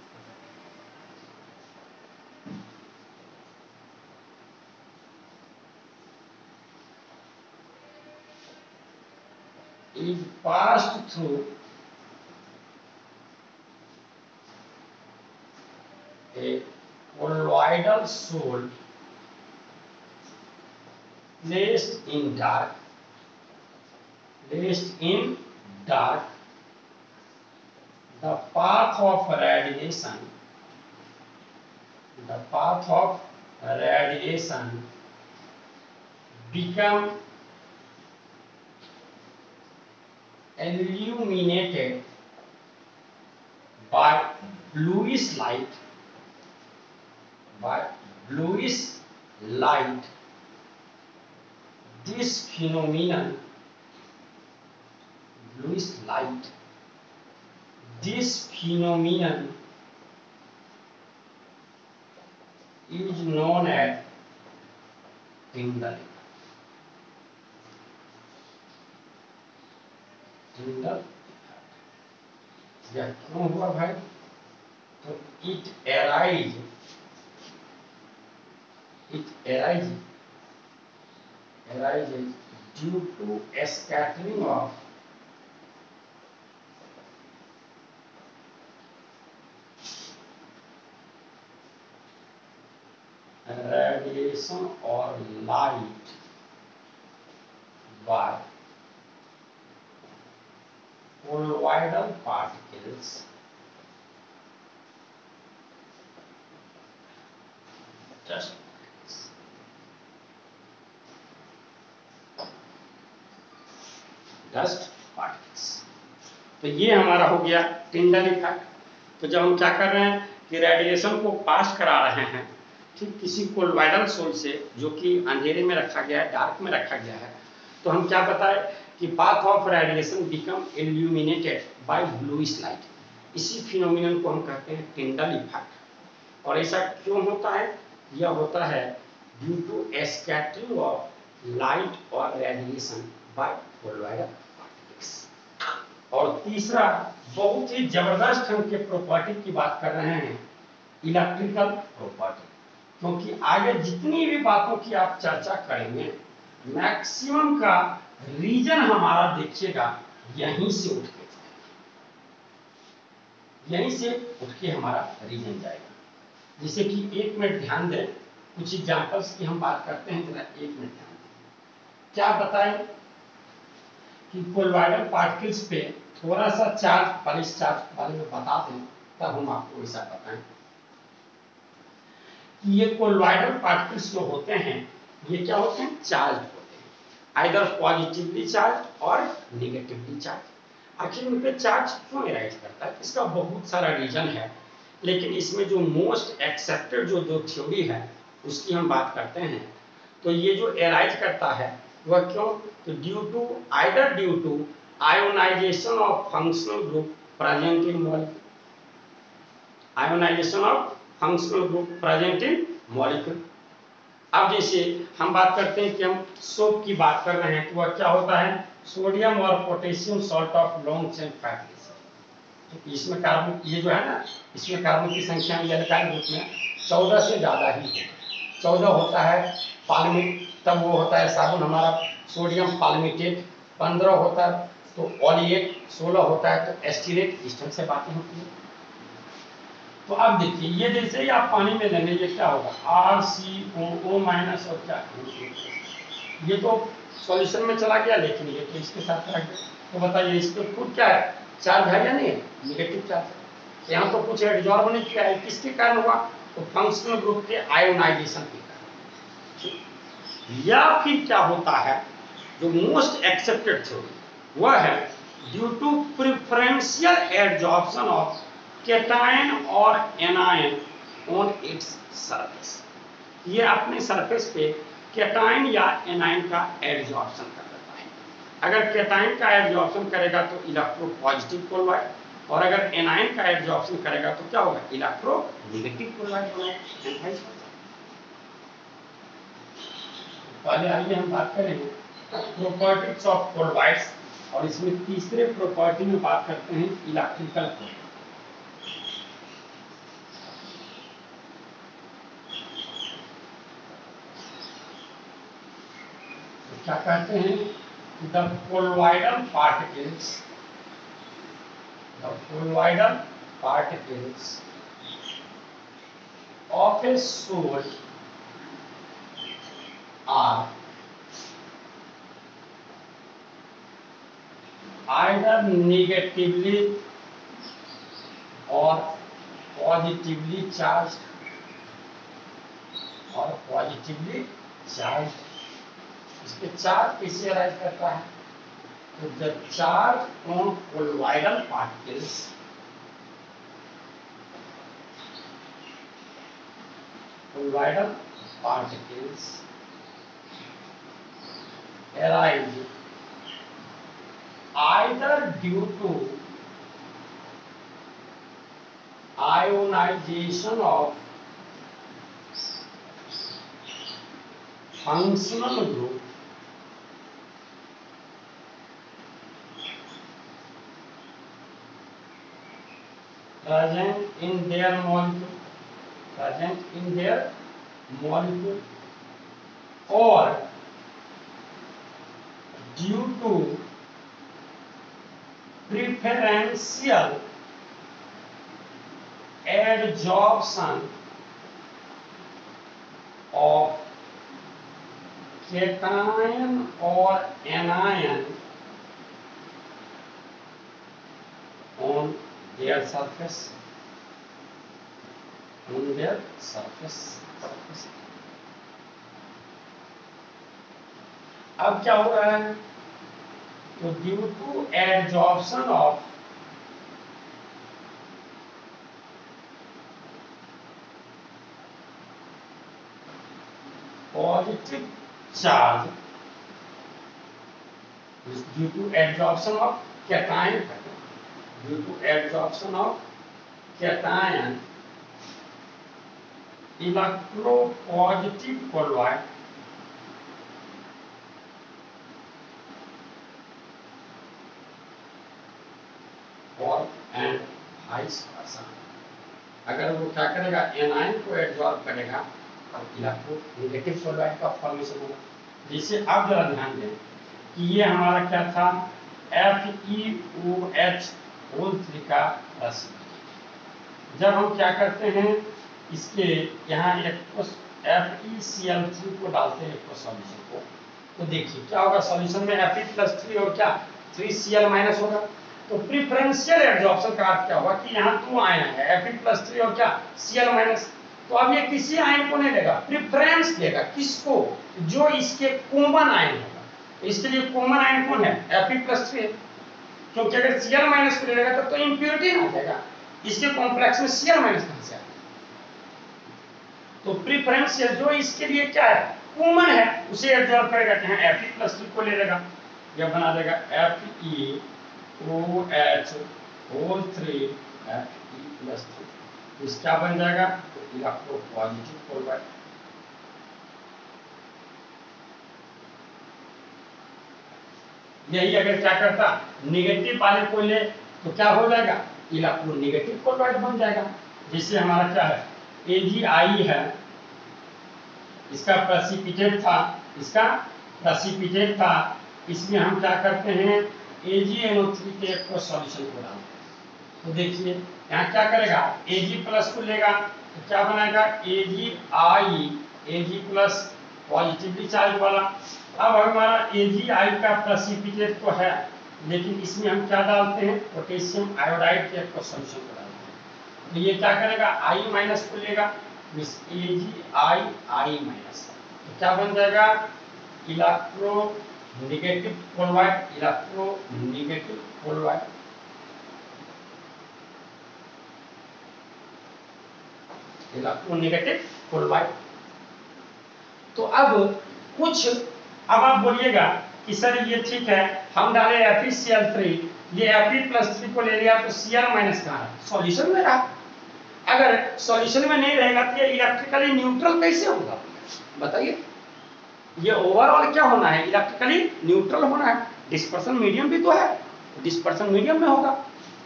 is passed through a colloidal soul placed in dark, placed in dark, the path of radiation, the path of radiation become illuminated by bluish light, by bluish light, this phenomenon, bluish light, this phenomenon is known as Tyndall effect. Tyndall effect यह क्यों हुआ भाई? तो it arise, it arises, arises due to a scattering of radiation or light by colloidal particles just dust particles. तो ये हमारा हो गया टिंडल इफेक्ट। तो जब हम क्या कर रहे हैं कि रेडिएशन को पास करा रहे हैं, ठीक किसी कोलॉइडल सोर्स से जो कि अंधेरे में रखा गया है, डार्क में रखा गया है, तो हम क्या बताए कि path of radiation become illuminated by bluish light. इसी फिनोमिनन को हम कहते हैं टिंडल इफेक्ट। और ऐसा क्यों होता है? यह होता है due to scattering of light और रेडिएशन बाय कोलॉइडल पार्टिकल्स। और तीसरा बहुत ही जबरदस्त हम के प्रॉपर्टी की बात कर रहे हैं, इलेक्ट्रिकल प्रॉपर्टी। क्योंकि आगे जितनी भी बातों की आप चर्चा करेंगे, मैक्सिमम का रीजन हमारा देखिएगा यहीं से उठ के यहीं से उठ के हमारा रीजन जाएगा। जैसे कि एक मिनट ध्यान दें, कुछ एग्जांपल्स की हम बात करते हैं, जरा एक मिनट ध्यान दें। क्या बताएं कि कोलॉइडल पार्टिकल्स पे थोड़ा सा चार्ज, पर इस चार्ज के बारे में बता दें, तब हम आपको ऐसा बताएं कि ये कोलॉइडल पार्टिकल्स जो होते हैं, ये क्या होते हैं? चार्ज होते हैं, आइदर पॉजिटिवली चार्ज और नेगेटिवली चार्ज। आखिर उन पे चार्ज क्यों एराइज करता है? इसका बहुत सारा रीजन है, लेकिन इसमें जो मोस्ट एक्सेप्टेड जो दो थ्योरी है उसकी हम बात करते हैं। तो ये जो एराइज करता है वह क्यों? तो due to either due to ionisation of functional group present in molecule, ionisation of functional group present in molecule. अब जैसे हम बात करते हैं कि हम सोप की बात कर रहे हैं, तो वह क्या होता है? सोडियम और potassium salt of long chain fatty acid. तो इसमें कार्बन, ये जो है ना, इसमें कार्बन की संख्या एल्काइल ग्रुप में चौदह से ज्यादा ही है। चौदह होता है पाल्मिट, तब वो होता है साबुन हमारा सोडियम पाल्मिटेट। पंद्रह होता है तो ऑलिएट, सोलह होता है तो एस्टिरेट। इस ढंग से बातें होती है। तो अब देखिए, ये जैसे ही आप पानी में लेंगे, ये क्या होगा? आर सी ओ ओ माइनस और क्या, ये तो सॉल्यूशन में चला गया, लेकिन ये तो इसके साथ रह गया। तो बताइए इस पे खुद क्या है? चार्ज है या नहीं है? Negative charge. यहाँ तो कुछ एडजॉर्ब नहीं किया है, किसके कारण हुआ? तो फंक्शनल ग्रुप के आयोनाइजेशन के कारण। या फिर क्या होता है, जो मोस्ट एक्सेप्टेड थ्योरी वह है due to preferential adsorption of cation और एनायन ऑन इट्स सरफेस। ये अपने सरफेस पे केटायन या एनायन का एडजॉर्प्शन कर देता है। अगर केटायन का एडजॉर्प्शन करेगा तो इलेक्ट्रो पॉजिटिव कोलॉइड, और अगर एनायन का एडजॉर्प्शन करेगा तो क्या होगा? इलेक्ट्रो नेगेटिव कोलॉइड होगा। पहले आइए हम बात करेंगे प्रॉपर्टीज ऑफ कोलॉइड्स, और इसमें तीसरे प्रॉपर्टी में बात करते हैं इलेक्ट्रिकल प्रॉपर्टी। क्या कहते हैं? The colloidal particles, the colloidal particles of a source are either negatively और पॉजिटिवली चार्ज और पॉजिटिवली चार्ज। इसके चार्ज किससे अराइज करता है? तो the charge on colloidal particles colloidal particles arise either due to ionization of functional group present in their molecule present in their molecule or due to preferential adsorption of cation or anion on their surface on their surface surface अब क्या हो रहा है? तो due to adsorption of positive charge due to adsorption of cation due to adsorption of cation electropositive colloid और and vice versa. अगर वो क्या करेगा एनायन को एडजॉर्ब करेगा तो इलेक्ट्रो नेगेटिव colloid का फॉर्मेशन होगा। जिससे आप जरा ध्यान दें कि ये हमारा क्या था F E O H whole three का राशि। जब हम क्या करते हैं इसके यहाँ F E C L three को डालते हैं इलेक्ट्रो सॉल्यूशन को, तो देखिए क्या होगा सॉल्यूशन में एफ ई प्लस थ्री और क्या थ्री सी एल माइनस होगा। तो प्रिफरेंशियल एडजॉर्प्शन का अर्थ क्या हुआ कि यहाँ दो आयन है एफ ई प्लस थ्री और क्या सी एल माइनस। तो अब ये किसी आयन को नहीं लेगा, प्रिफरेंस देगा किसको? जो इसके कॉमन आयन होगा। इसके लिए कॉमन आयन कौन है? एफ ई प्लस थ्री, क्योंकि अगर सी एल माइनस को ले लेगा तब तो इम्प्योरिटी आ जाएगा। इसके कॉम्प्लेक्स में सी एल माइनस कहां से आएगा? तो प्रिफरेंशियल जो इसके लिए क्या है कॉमन है उसे एडजॉर्ब करेगा। यहाँ एफ ई प्लस थ्री को ले लेगा, यह बना देगा F E O H whole three F E plus three. इस क्या बन जाएगा? तो इलेक्ट्रोपॉजिटिव colloid। यही अगर क्या करता नेगेटिव वाले को ले तो क्या हो जाएगा? इलेक्ट्रोनेगेटिव colloid बन जाएगा। जिससे हमारा क्या है ए जी आई है, इसका प्रेसिपिटेट था इसका प्रेसिपिटेट था इसमें हम क्या करते हैं ए जी एन ओ थ्री के एक सॉल्यूशन को डालते हैं। तो देखिए यहाँ क्या करेगा ए जी प्लस को लेगा तो क्या बनाएगा A G I A G plus positively charge वाला। अब हमारा ए जी आई का प्रेसिपिटेट तो है लेकिन इसमें हम क्या डालते हैं पोटेशियम आयोडाइड के एक सॉल्यूशन को डालते हैं। तो ये क्या करेगा आई माइनस को लेगा ए जी आई आई माइनस तो क्या बन जाएगा electronegative colloid electronegative colloid electronegative colloid। तो अब कुछ अब आप बोलिएगा कि सर ये ठीक है हम डाले F E C L three ये एफ ई प्लस थ्री को ले लिया तो सी एल माइनस कहाँ है? सॉल्यूशन में रहा। अगर सॉल्यूशन में नहीं रहेगा तो ये इलेक्ट्रिकली न्यूट्रल कैसे होगा बताइए? ये ओवरऑल क्या होना है? इलेक्ट्रिकली न्यूट्रल होना है। डिस्पर्सन मीडियम भी तो है, डिस्पर्सन मीडियम में होगा।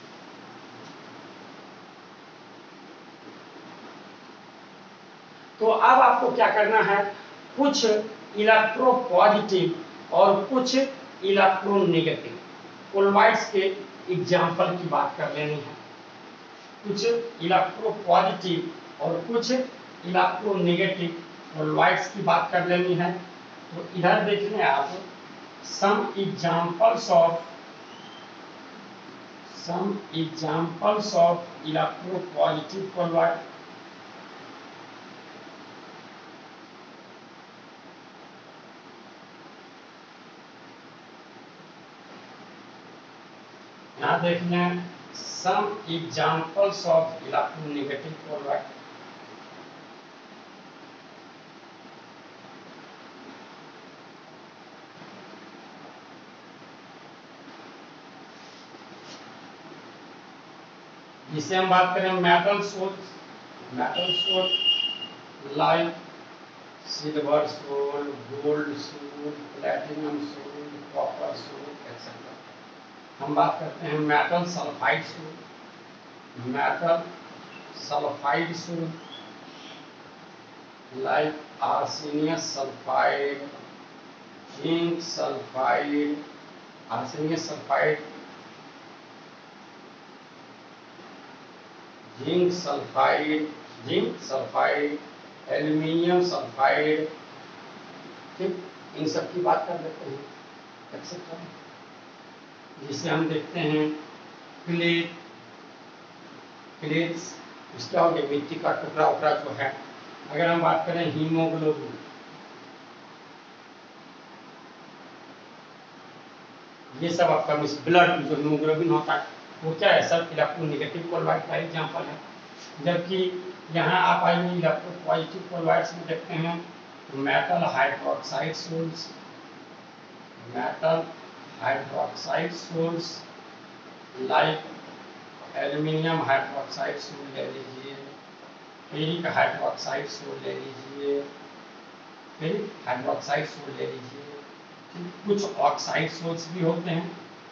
तो अब आपको क्या करना है कुछ इलेक्ट्रोपॉजिटिव और कुछ इलेक्ट्रोनेगेटिव colloids के एग्जाम्पल की बात कर लेनी है। कुछ इलेक्ट्रोपॉजिटिव और कुछ इलेक्ट्रोनेगेटिव colloids की बात कर लेनी है। तो इधर देखिए आप some examples of some examples of electropositive colloid। यहाँ देख लें some examples of electronegative chloride. जिसे हम बात करें metal salt, metal salt like silver salt, gold salt, platinum salt, copper salt etcetera. हम बात करते हैं metal sulphide salt, metal sulphide salt like arsenious sulphide, zinc sulphide, arsenious sulphide, zinc sulphide, zinc sulphide, aluminium sulphide, ठीक, इन सब की बात कर लेते हैं एक्सेट्रा। जिसे हम देखते हैं क्ले, क्लेस इसका हो गया मिट्टी का टुकड़ा उकड़ा जो है। अगर हम बात करें हीमोग्लोबिन, ये सब आपका ब्लड जो हीमोग्लोबिन होता है वो क्या है, सब इलेक्ट्रोनेगेटिव क्लोराइड का एग्जांपल है। जबकि यहाँ आप आइए इलेक्ट्रोपॉजिटिव क्लोराइड्स में देखते हैं metal hydroxide salts, metal hydroxide salts like aluminium hydroxide salt ले लीजिए, फेरिक हाइड्रोक्साइड सोल्ट ले लीजिए, फेरिक हाइड्रोक्साइड सोल्ट ले लीजिए। कुछ ऑक्साइड सोल्ट्स भी होते हैं,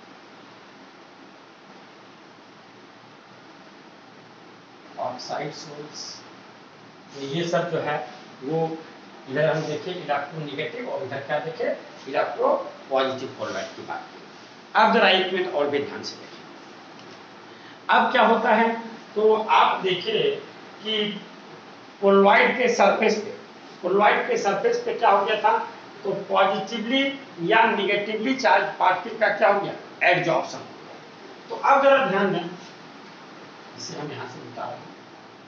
ऑक्साइड सोल्ट्स। तो ये सब जो है वो इधर हम देखें इलेक्ट्रोनेगेटिव और इधर क्या देखें इलेक्ट्रो पॉजिटिव क्लोराइड की बात की। अब जरा एक मिनट और भी ध्यान से देखें। अब क्या होता है, तो आप देखिए कि क्लोराइड के सरफेस पे क्लोराइड के सरफेस पे क्या हो गया था, तो पॉजिटिवली या निगेटिवली चार्ज पार्टिकल का क्या हो गया, एडजॉर्प्शन। तो अब जरा ध्यान दें, इसे हम यहां से बता रहे हैं।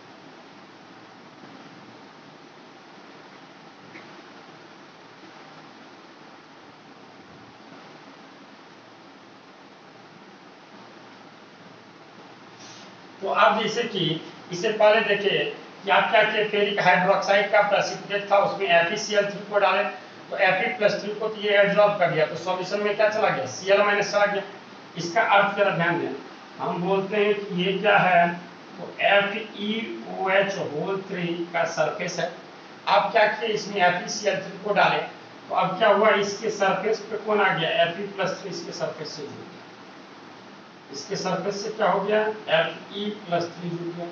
तो आप जैसे कि इससे पहले देखिए कि आप क्या किए, फेरिक हाइड्रोक्साइड का प्रेसिपिटेट था उसमें F E C L three को डाले, तो Fe प्लस थ्री को तो ये एब्जॉर्ब कर दिया, तो सॉल्यूशन में क्या चला गया, Cl माइनस चला गया। इसका अर्थ जरा ध्यान दें, हम बोलते हैं कि ये क्या है, तो F E O H whole three का सरफेस है। आप क्या किए, इसमें F E C L three को डाले, तो अब क्या हुआ, इसके सरफेस पे कौन आ गया, Fe प्लस थ्री इसके सरफेस से जुड़ गया, इसके सरफेस से क्या हो गया, Fe प्लस थ्री जुड़ गया।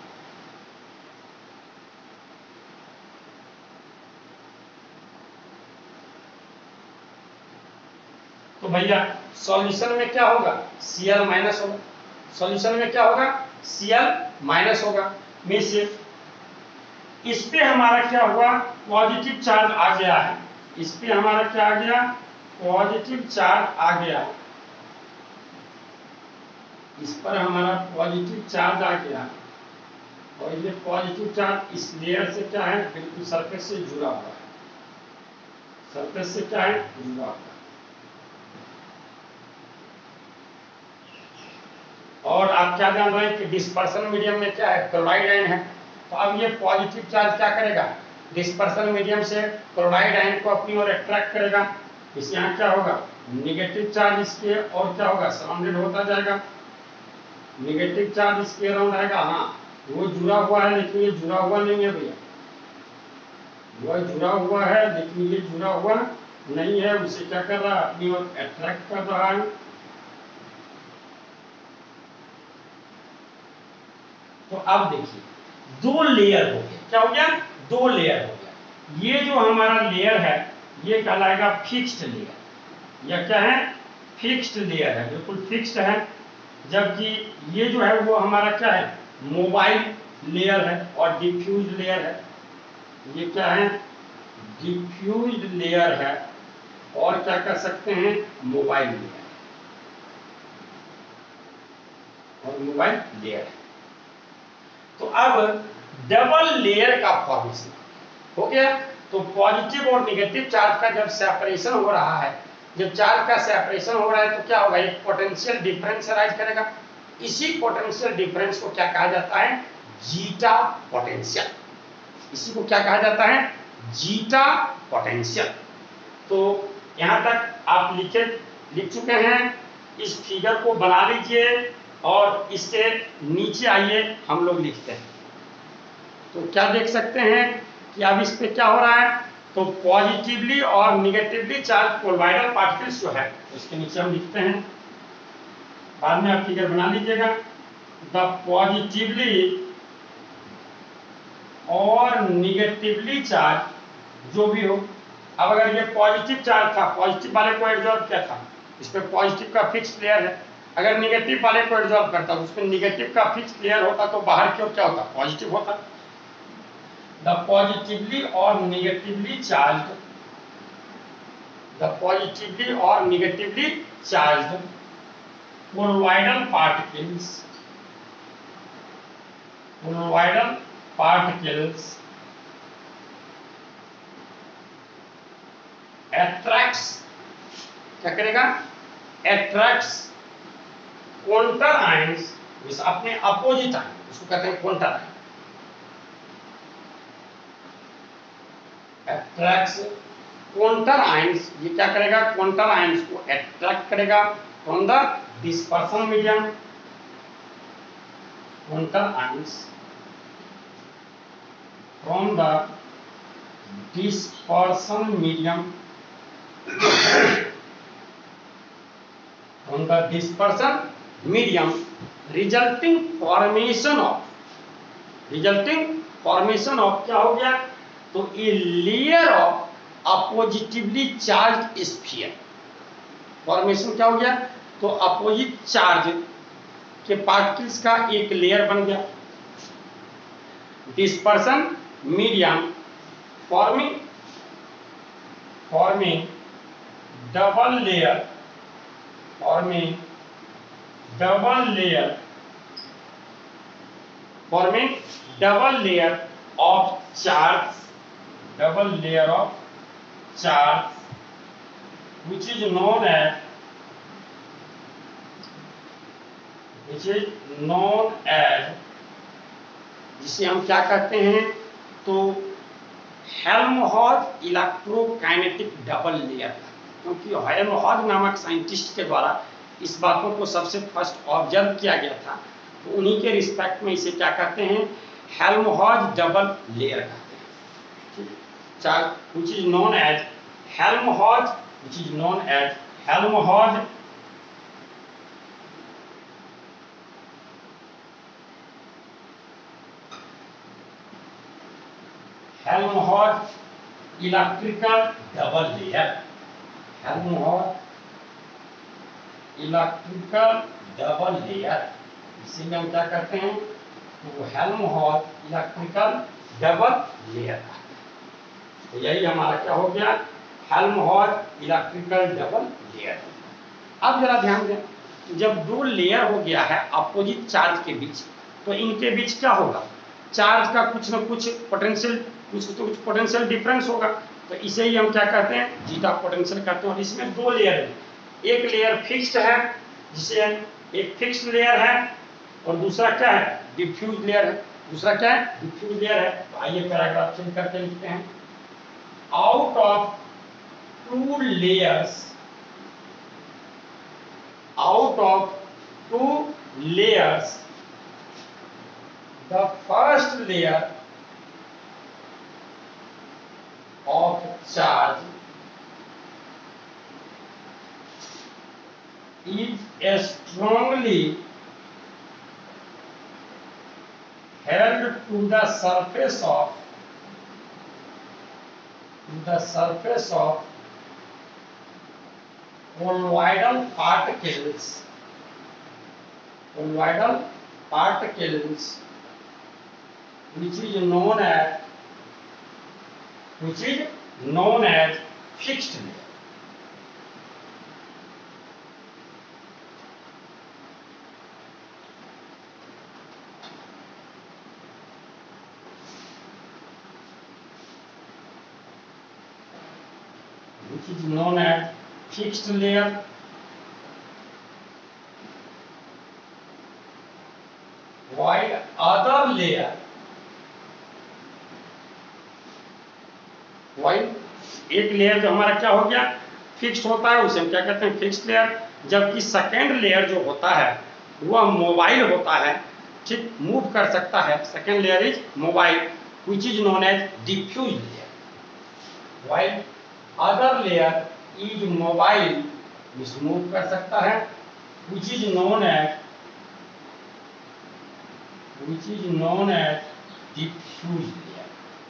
तो भैया सॉल्यूशन में क्या होगा, Cl माइनस होगा, सॉल्यूशन में क्या होगा, Cl माइनस होगा। मींस इस पे हमारा क्या हुआ, पॉजिटिव चार्ज आ गया है, इस पे हमारा क्या आ गया, पॉजिटिव चार्ज आ गया, इस पर हमारा पॉजिटिव चार्ज आ गया, और ये पॉजिटिव चार्ज इस लेयर से क्या है, बिल्कुल सरफेस से जुड़ा हुआ है, सरफेस से क्या है, जुड़ा हुआ है। और आप क्या जान रहे हैं कि डिस्पर्सन मीडियम में क्या है, क्लोराइड आयन है, तो अब ये पॉजिटिव चार्ज क्या करेगा, डिस्पर्सन मीडियम से क्लोराइड आयन को अपनी ओर अट्रैक्ट करेगा। इस यहाँ क्या होगा, नेगेटिव चार्ज इसके और क्या होगा, सराउंडेड होता जाएगा, नेगेटिव चार्ज इसके अराउंड आएगा। हाँ वो जुड़ा हुआ है, लेकिन ये जुड़ा हुआ नहीं है भैया, वो जुड़ा हुआ है लेकिन ये जुड़ा हुआ नहीं है, उसे क्या कर रहा है, अपनी ओर अट्रैक्ट कर रहा है। तो अब देखिए दो लेयर हो गए, क्या हो गया, दो लेयर हो गया। ये जो हमारा लेयर है ये कहलाएगा फिक्स्ड लेयर, या क्या है, फिक्स्ड लेयर है, बिल्कुल फिक्स्ड है। जबकि ये जो है वो हमारा क्या है, मोबाइल लेयर है और डिफ्यूज लेयर है। ये क्या है, डिफ्यूज लेयर है और क्या कर सकते हैं, मोबाइल लेयर, और मोबाइल लेयर है। तो अब डबल लेयर का फॉर्मेशन हो गया। तो पॉजिटिव और नेगेटिव चार्ज का जब सेपरेशन हो रहा है जब चार्ज का सेपरेशन हो रहा है तो क्या होगा, एक पोटेंशियल डिफरेंस अराइज करेगा। इसी पोटेंशियल डिफरेंस को क्या कहा जाता है, जीटा पोटेंशियल। इसी को क्या कहा जाता है, जीटा पोटेंशियल। तो यहां तक आप लिखे लिख चुके हैं। इस फिगर को बना लीजिए और इसके नीचे आइए हम लोग लिखते हैं। तो क्या देख सकते हैं कि अब इस पे क्या हो रहा है, तो पॉजिटिवली और निगेटिवली चार्ज कोलोइडल पार्टिकल्स जो है उसके नीचे हम लिखते हैं, बाद में आप फिगर बना लीजिएगा। द पॉजिटिवली और निगेटिवली चार्ज जो भी हो, अब अगर ये पॉजिटिव चार्ज था, पॉजिटिव वाले को एब्जॉर्ब किया था, इस पे पॉजिटिव का फिक्स लेयर है। अगर निगेटिव वाले को एब्जॉर्ब करता तो उसमें निगेटिव का फिक्स लेयर होता, तो बाहर की ओर क्या होता, पॉजिटिव होता। द पॉजिटिवली और निगेटिवली चार्ज द पॉजिटिवली और negatively charge colloidal particles colloidal particles attracts, क्या करेगा, attracts counter ions, जिस अपने अपोजिट आयन, उसको कहते हैं counter ion, attracts counter ions, ये क्या करेगा, counter ions को attract करेगा from the dispersion medium, counter ions from the dispersion medium from the dispersion medium resulting formation of resulting formation of क्या हो गया, तो a layer of oppositively charged sphere, formation क्या हो गया, तो अपोजिट चार्ज के पार्टिकल्स का एक लेयर बन गया। Dispersion medium forming forming double layer forming double layer forming double layer of charge double layer of charge which is known as which is known as जिसे हम क्या कहते हैं, तो हेल्महोल्ट्ज इलेक्ट्रोकाइनेटिक डबल लेयर, क्योंकि Helmholtz नामक scientist के द्वारा इस बातों को सबसे फर्स्ट ऑब्जर्व किया गया था, तो उन्हीं के रिस्पेक्ट में इसे क्या कहते हैं, हेल्महोल्ट्ज डबल लेयर कहते हैं। Charge which is known as Helmholtz which is known as Helmholtz Helmholtz electrical double layer Helmholtz electrical double layer, इसी में हम क्या करते हैं, तो हेल्महोल्ट्ज इलेक्ट्रिकल डबल लेयर, तो यही हमारा क्या हो गया, हेल्महोल्ट्ज इलेक्ट्रिकल डबल लेयर। अब जरा ध्यान दें, जब दो लेयर हो गया है अपोजिट चार्ज के बीच, तो इनके बीच क्या होगा, चार्ज का कुछ ना कुछ पोटेंशियल कुछ तो कुछ पोटेंशियल डिफरेंस होगा, तो इसे ही हम क्या कहते हैं, जीटा पोटेंशियल कहते हैं। और इसमें दो लेयर है, एक लेयर फिक्स्ड है, जिसे एक फिक्स्ड लेयर है, और दूसरा क्या है, डिफ्यूज लेयर है। दूसरा क्या है, डिफ्यूज लेयर है। तो आइए पैराग्राफ चेंज करके लिखते हैं, out of two layers out of two layers the first layer of charge is strongly held to the surface of to the surface of colloidal particles colloidal particles which is known as which is known as fixed layer। which is known as fixed layer, while other layer while एक layer जो हमारा क्या हो गया fixed होता है उसे हम क्या कहते हैं फिक्स्ड लेयर, जबकि सेकेंड लेयर जो होता है वह मोबाइल होता है, ठीक, मूव कर सकता है। Second layer is mobile which is known as diffuse layer, while other layer is mobile which move कर सकता है, which is known as which is known as diffuse layer,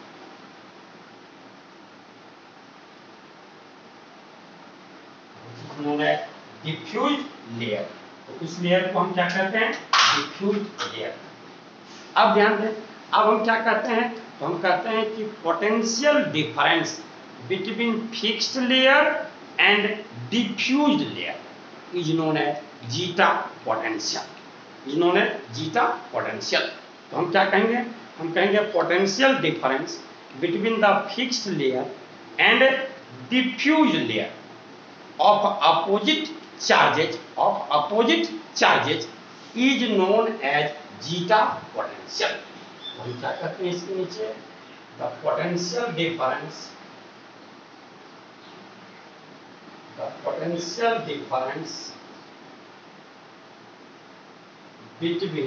which is known as diffuse layer। तो उस layer को हम क्या कहते हैं डिफ्यूज लेयर। अब ध्यान दें, अब हम क्या कहते हैं, तो हम कहते हैं कि potential difference between fixed layer and diffused layer is known as zeta potential, is known as zeta potential. तो हम क्या कहेंगे, हम कहेंगे potential difference between the fixed layer and diffused layer of opposite charges of opposite charges is known as zeta potential. हम क्या कहते हैं इसके नीचे, the potential difference the potential difference between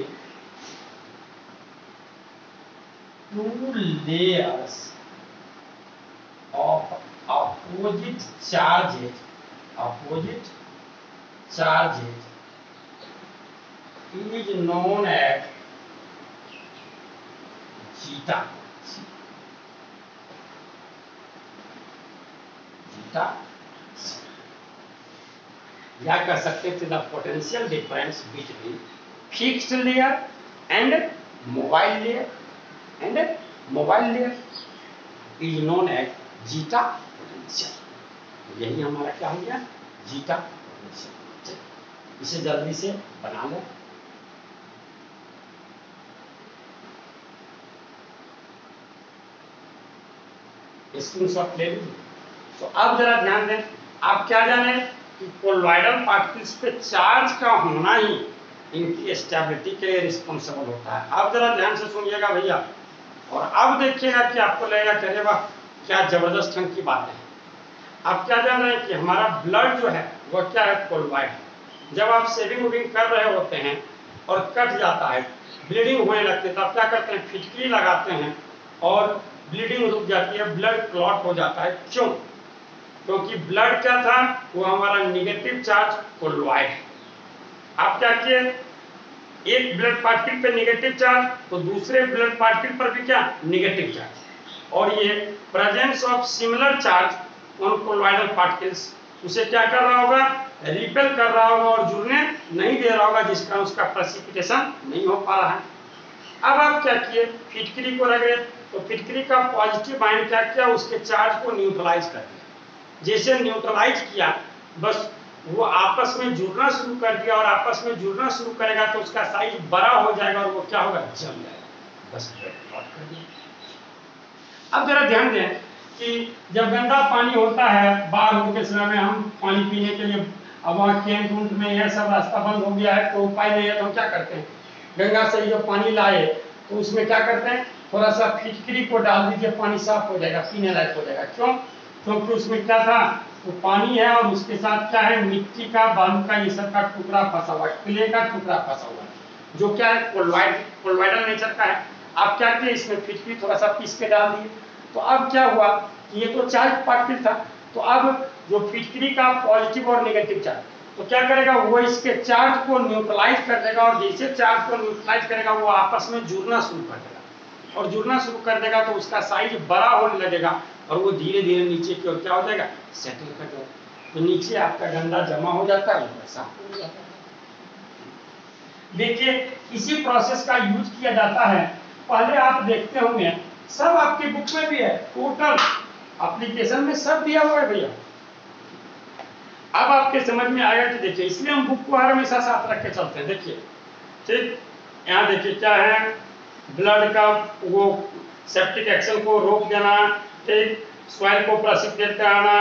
two layers of opposite charges opposite charges is known as zeta zeta या कह सकते थे the potential difference between fixed layer and mobile layer and mobile layer is known as zeta potential. यही हमारा क्या हो गया zeta potential. इसे जल्दी से बना लो। स्क्रीनशॉट ले लीजिए। तो अब जरा ध्यान दें, आप क्या जाने कि कोलॉइडल पार्टिकल्स पे चार्ज का होना ही इनकी स्टेबिलिटी के लिए रिस्पॉन्सिबल होता है। अब जरा ध्यान से सुनिएगा भैया, और अब देखिएगा कि आपको लगेगा कि अरे वाह क्या जबरदस्त ढंग की बात है। आप क्या जान रहे हैं कि हमारा ब्लड जो है वह क्या है कोलॉइड। जब आप सेविंग वूविंग कर रहे होते हैं और कट जाता है, ब्लीडिंग होने लगती है, तो आप क्या करते हैं फिटकरी लगाते हैं और ब्लीडिंग रुक जाती है, ब्लड क्लॉट हो जाता है। क्यों? क्योंकि ब्लड क्या था, वो हमारा निगेटिव चार्ज कोलॉइड है। आप क्या किए, एक ब्लड पार्टिकल पे निगेटिव चार्ज तो दूसरे ब्लड पार्टिकल पर भी क्या निगेटिव चार्ज, और ये presence of similar charge on colloidal particles उसे क्या कर रहा होगा, रिपेल कर रहा होगा और जुड़ने नहीं दे रहा होगा, जिसका उसका प्रेसिपिटेशन नहीं हो पा रहा है। अब आप क्या किए, फिटकरी को रगड़े, तो फिटकरी का पॉजिटिव आयन क्या किया, उसके चार्ज को न्यूट्रलाइज कर दिया। जैसे न्यूट्रलाइज किया, बस वो आपस में जुड़ना शुरू कर दिया, और आपस में जुड़ना शुरू करेगा तो उसका साइज बड़ा हो जाएगा और वो क्या होगा, जम जाएगा, बस प्लॉट कर दिया। अब जरा ध्यान दें कि जब गंदा पानी होता है, बाढ़ के समय में हम पानी पीने के लिए, अब वहाँ कैंट उंट में यह सब रास्ता बंद हो गया है तो उपाय नहीं है, तो हम क्या करते हैं, गंगा से जो पानी लाए तो उसमें क्या करते हैं, थोड़ा सा फिटकरी को डाल दीजिए, पानी साफ हो जाएगा, पीने लायक हो जाएगा। क्यों? क्योंकि उसमें क्या था, तो पानी है और उसके साथ क्या है, मिट्टी का, बालू का, ये सब का टुकड़ा फंसा हुआ है, क्ले का टुकड़ा फंसा हुआ है, जो क्या है कोलॉइड कोलॉइडल नेचर का है। आप क्या किए, इसमें फिटकरी थोड़ा सा पीस के डाल दिए, तो अब क्या हुआ कि ये तो चार्ज पार्टिकल था, तो अब जो फिटकरी का पॉजिटिव और नेगेटिव चार्ज, तो क्या करेगा, वो इसके चार्ज को न्यूट्रलाइज कर देगा, और जैसे चार्ज को न्यूट्रलाइज करेगा वो आपस में जुड़ना शुरू कर देगा, और जुड़ना शुरू कर देगा तो उसका साइज बड़ा होने लगेगा, और वो धीरे धीरे नीचे की ओर क्या हो जाएगा, सेटल कर जाएगा, तो नीचे आपका गंदा जमा हो जाता है, ऊपर साफ हो जाता है। देखिए इसी प्रोसेस का यूज किया जाता है, पहले आप देखते होंगे, सब आपकी बुक में भी है, टोटल एप्लीकेशन में सब दिया हुआ है भैया। अब आपके समझ में आएगा कि देखिए, इसलिए हम बुक को हर हमेशा साथ रख के चलते हैं। देखिए ठीक, यहाँ देखिए क्या है, ब्लड का वो सेप्टिक एक्शन को रोक देना, ठीक, सॉइल को प्रेसिपिटेट कराना,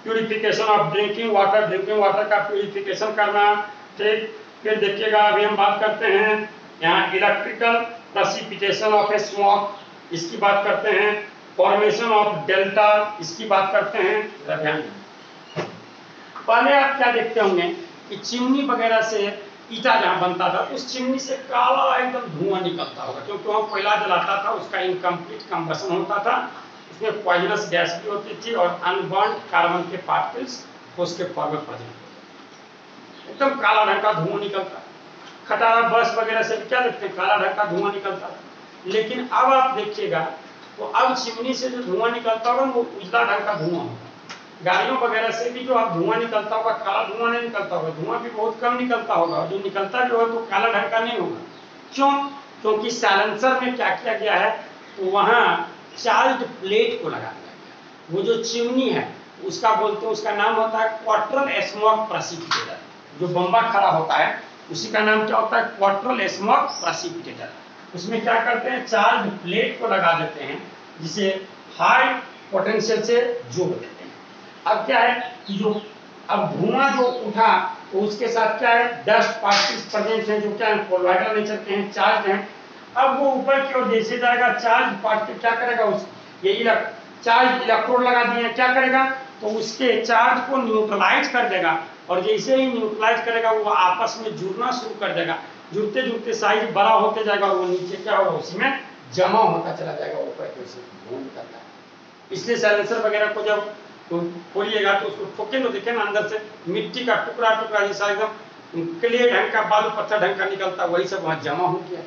purification of drinking water, drinking water का प्यूरिफिकेशन करना। ठीक, फिर देखिएगा अभी हम बात करते हैं यहाँ electrical precipitation of a smoke, इसकी बात करते हैं। फॉर्मेशन ऑफ डेल्टा, इसकी बात करते हैं। ध्यान दें, पहले आप क्या देखते होंगे कि चिमनी वगैरह से ईटा जहाँ बनता था उस चिमनी से काला एकदम धुआं निकलता होगा, क्योंकि वहाँ कोयला जलाता था, उसका इनकम्प्लीट कंबशन होता था, उसमें पॉइजनस गैस भी होती थी और अनबर्न्ड कार्बन के पार्टिकल्स उसके फॉर्म में प्रेजेंट होते, एकदम काला रंग का धुआं निकलता। खटारा बस वगैरह से क्या देखते हैं, काला रंग का धुआं निकलता था। लेकिन अब आप देखिएगा तो अब चिमनी से जो धुआं निकलता होगा वो उजला रंग का धुआं होगा। गाड़ियों वगैरह से भी जो अब धुआं निकलता होगा काला धुआं नहीं निकलता होगा, धुआं भी बहुत कम निकलता होगा, और जो निकलता जो है तो काला रंग का नहीं होगा। क्यों? क्योंकि साइलेंसर में क्या किया गया है, तो वहाँ चार्ज प्लेट को लगा दिया गया। वो जो चिमनी है उसका बोलते हैं, उसका नाम होता है क्वार्टरल स्मोक प्रेसिपिटेटर। जो बम्बा खड़ा होता है उसी का नाम क्या होता है, क्वार्टरल स्मोक प्रेसिपिटेटर। उसमें क्या करते हैं, चार्ज प्लेट को लगा देते हैं जिसे हाई पोटेंशियल से जोड़ देते हैं। अब क्या है कि जो अब धुआं जो उठा तो उसके साथ क्या है, डस्ट पार्टिकल्स प्रेजेंट हैं जो क्या है, कोलॉइडल नेचर के हैं, चार्ज हैं। अब वो ऊपर की ओर जैसे जाएगा चार्ज पार्टिकल क्या करेगा, उस ये इलेक्ट चार्ज इलेक्ट्रोड लगा दिए क्या करेगा, तो उसके चार्ज को न्यूट्रलाइज कर देगा, और जैसे ही न्यूट्रलाइज करेगा वो आपस में जुड़ना शुरू कर देगा। जुड़ते जुड़ते साइज बड़ा होते जाएगा और वो नीचे क्या होगा, उसी में जमा होता चला जाएगा, ऊपर की ओर से घूम करता है। इसलिए साइलेंसर वगैरह को जब तो खोलिएगा तो उसको ठोके तो देखे ना, अंदर से मिट्टी का टुकड़ा टुकड़ा जैसा एकदम क्लियर ढंग का बालू पत्थर ढंग का निकलता, वही सब वहां जमा हो गया,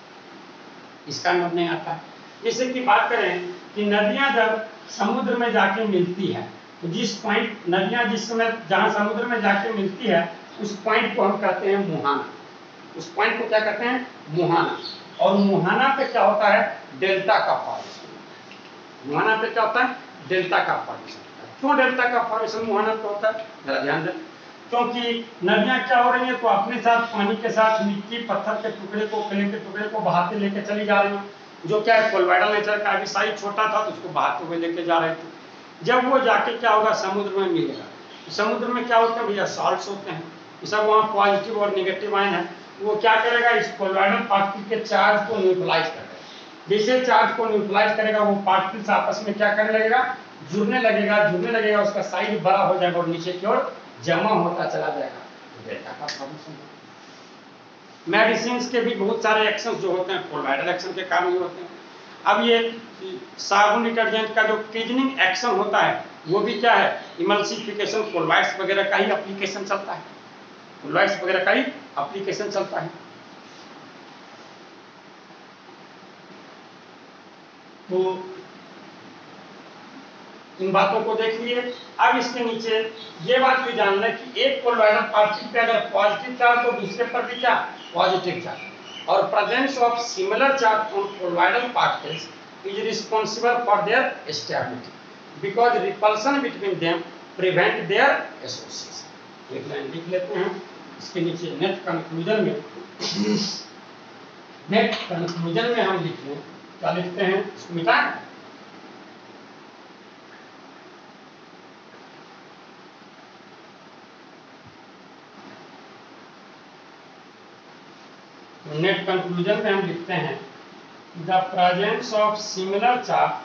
इसका नाम नहीं आता है। जैसे कि बात करें कि नदियां जब समुद्र में जाके मिलती है तो जिस पॉइंट नदियां जिस समय जहां समुद्र में जाके मिलती है उस पॉइंट को हम कहते हैं मुहाना। उस पॉइंट को क्या कहते हैं, मुहाना। और मुहाना पे क्या होता है, डेल्टा का फॉर्मेशन। मुहाना पे क्या होता है, डेल्टा का फॉर्मेशन। क्यों डेल्टा का फॉर्मेशन मुहाना पे होता है, जरा ध्यान दें। क्योंकि नदियां क्या हो रही है, तो अपने साथ पानी के साथ मिट्टी पत्थर के टुकड़े को क्ले के टुकड़े को बहाते लेके चली जा रही है, जो क्या है कोलॉइडल नेचर का, अभी साइज छोटा था तो उसको बहाते हुए लेके जा रहे थे। जब वो जाके क्या होगा, समुद्र में मिलेगा। समुद्र में क्या होता है भैया, सॉल्ट्स होते हैं, सब वहाँ पॉजिटिव और निगेटिव आयन है। वो क्या करेगा, इस कोलॉइडल पार्टिकल के चार्ज को न्यूट्रलाइज करेगा। जैसे चार्ज को न्यूट्रलाइज करेगा वो पार्टिकल्स आपस में क्या करने लगेगा, जुड़ने लगेगा जुड़ने लगेगा उसका साइज बड़ा हो जाएगा और नीचे की ओर जमा होता चला जाएगा। डेल्टा का फॉर्मेशन। मेडिसिन के भी बहुत सारे एक्शन जो होते हैं कोलॉइडल एक्शन के कारण ही होते हैं। अब ये साबुन डिटर्जेंट का जो क्लीजनिंग एक्शन होता है वो भी क्या है, इमल्सिफिकेशन, कोलॉइड्स वगैरह का ही एप्लीकेशन चलता है, कोलॉइड्स वगैरह का ही एप्लीकेशन चलता है। तो इन बातों को देख लिए। अब इसके नीचे ये बात भी जान लें कि एक कोलॉइडल पार्टिकल पे अगर पॉजिटिव चार्ज तो दूसरे पर भी क्या, पॉजिटिव चार्ज, और presence of similar charge on colloidal particles is responsible for their stability because repulsion between them prevent their association। एक लाइन लिख लेते हैं इसके नीचे। नेट कंक्लूजन में नेट कंक्लूजन में हम लिखते हैं, क्या लिखते हैं, इसको मिटा नेट कंक्लूजन में हम लिखते हैं the presence of similar charge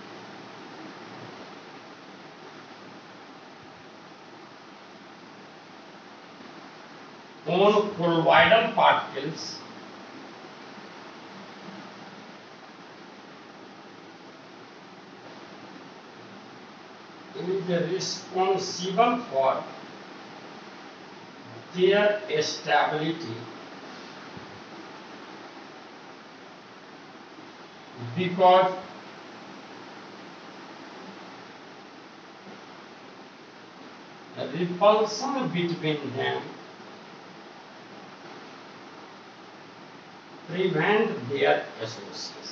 on colloidal particles is responsible for their stability because repulsion between them prevent their association।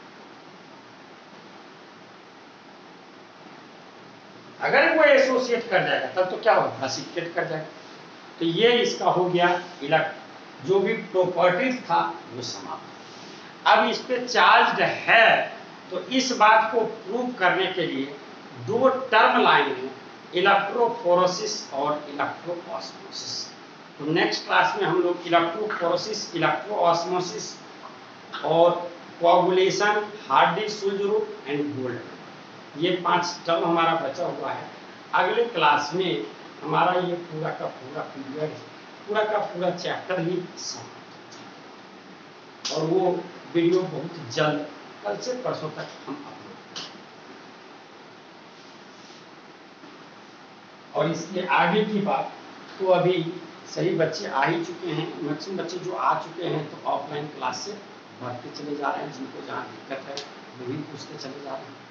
अगर वो एसोसिएट कर जाएगा तब तो क्या होगा, प्रेसिपिटेट कर जाएगा। तो ये इसका हो गया इलेक्ट जो भी प्रॉपर्टीज था वो समाप्त। अब इस पे चार्ज है तो इस बात को प्रूव करने के लिए दो टर्म लाइन है इलेक्ट्रोफोरेसिस और इलेक्ट्रोऑस्मोसिस। तो नेक्स्ट क्लास में हम लोग इलेक्ट्रोफोरेसिस, इलेक्ट्रोऑस्मोसिस और कोआगुलेशन, हार्ड डिस्क सूजरू एंड गोल्ड, ये पांच टर्म हमारा बचा हुआ है। अगले क्लास में हमारा ये पूरा का पूरा पीरियड, पूरा का पूरा चैप्टर ही समाप्त, और वो वीडियो बहुत जल्द, कल से परसों तक हम अपलोड करेंगे। और इसके आगे की बात तो अभी सही बच्चे आ ही चुके हैं, मैक्सिमम बच्चे जो आ चुके हैं तो ऑफलाइन क्लास से बढ़ते चले जा रहे हैं, जिनको जहाँ दिक्कत है वो भी पूछते चले जा रहे हैं।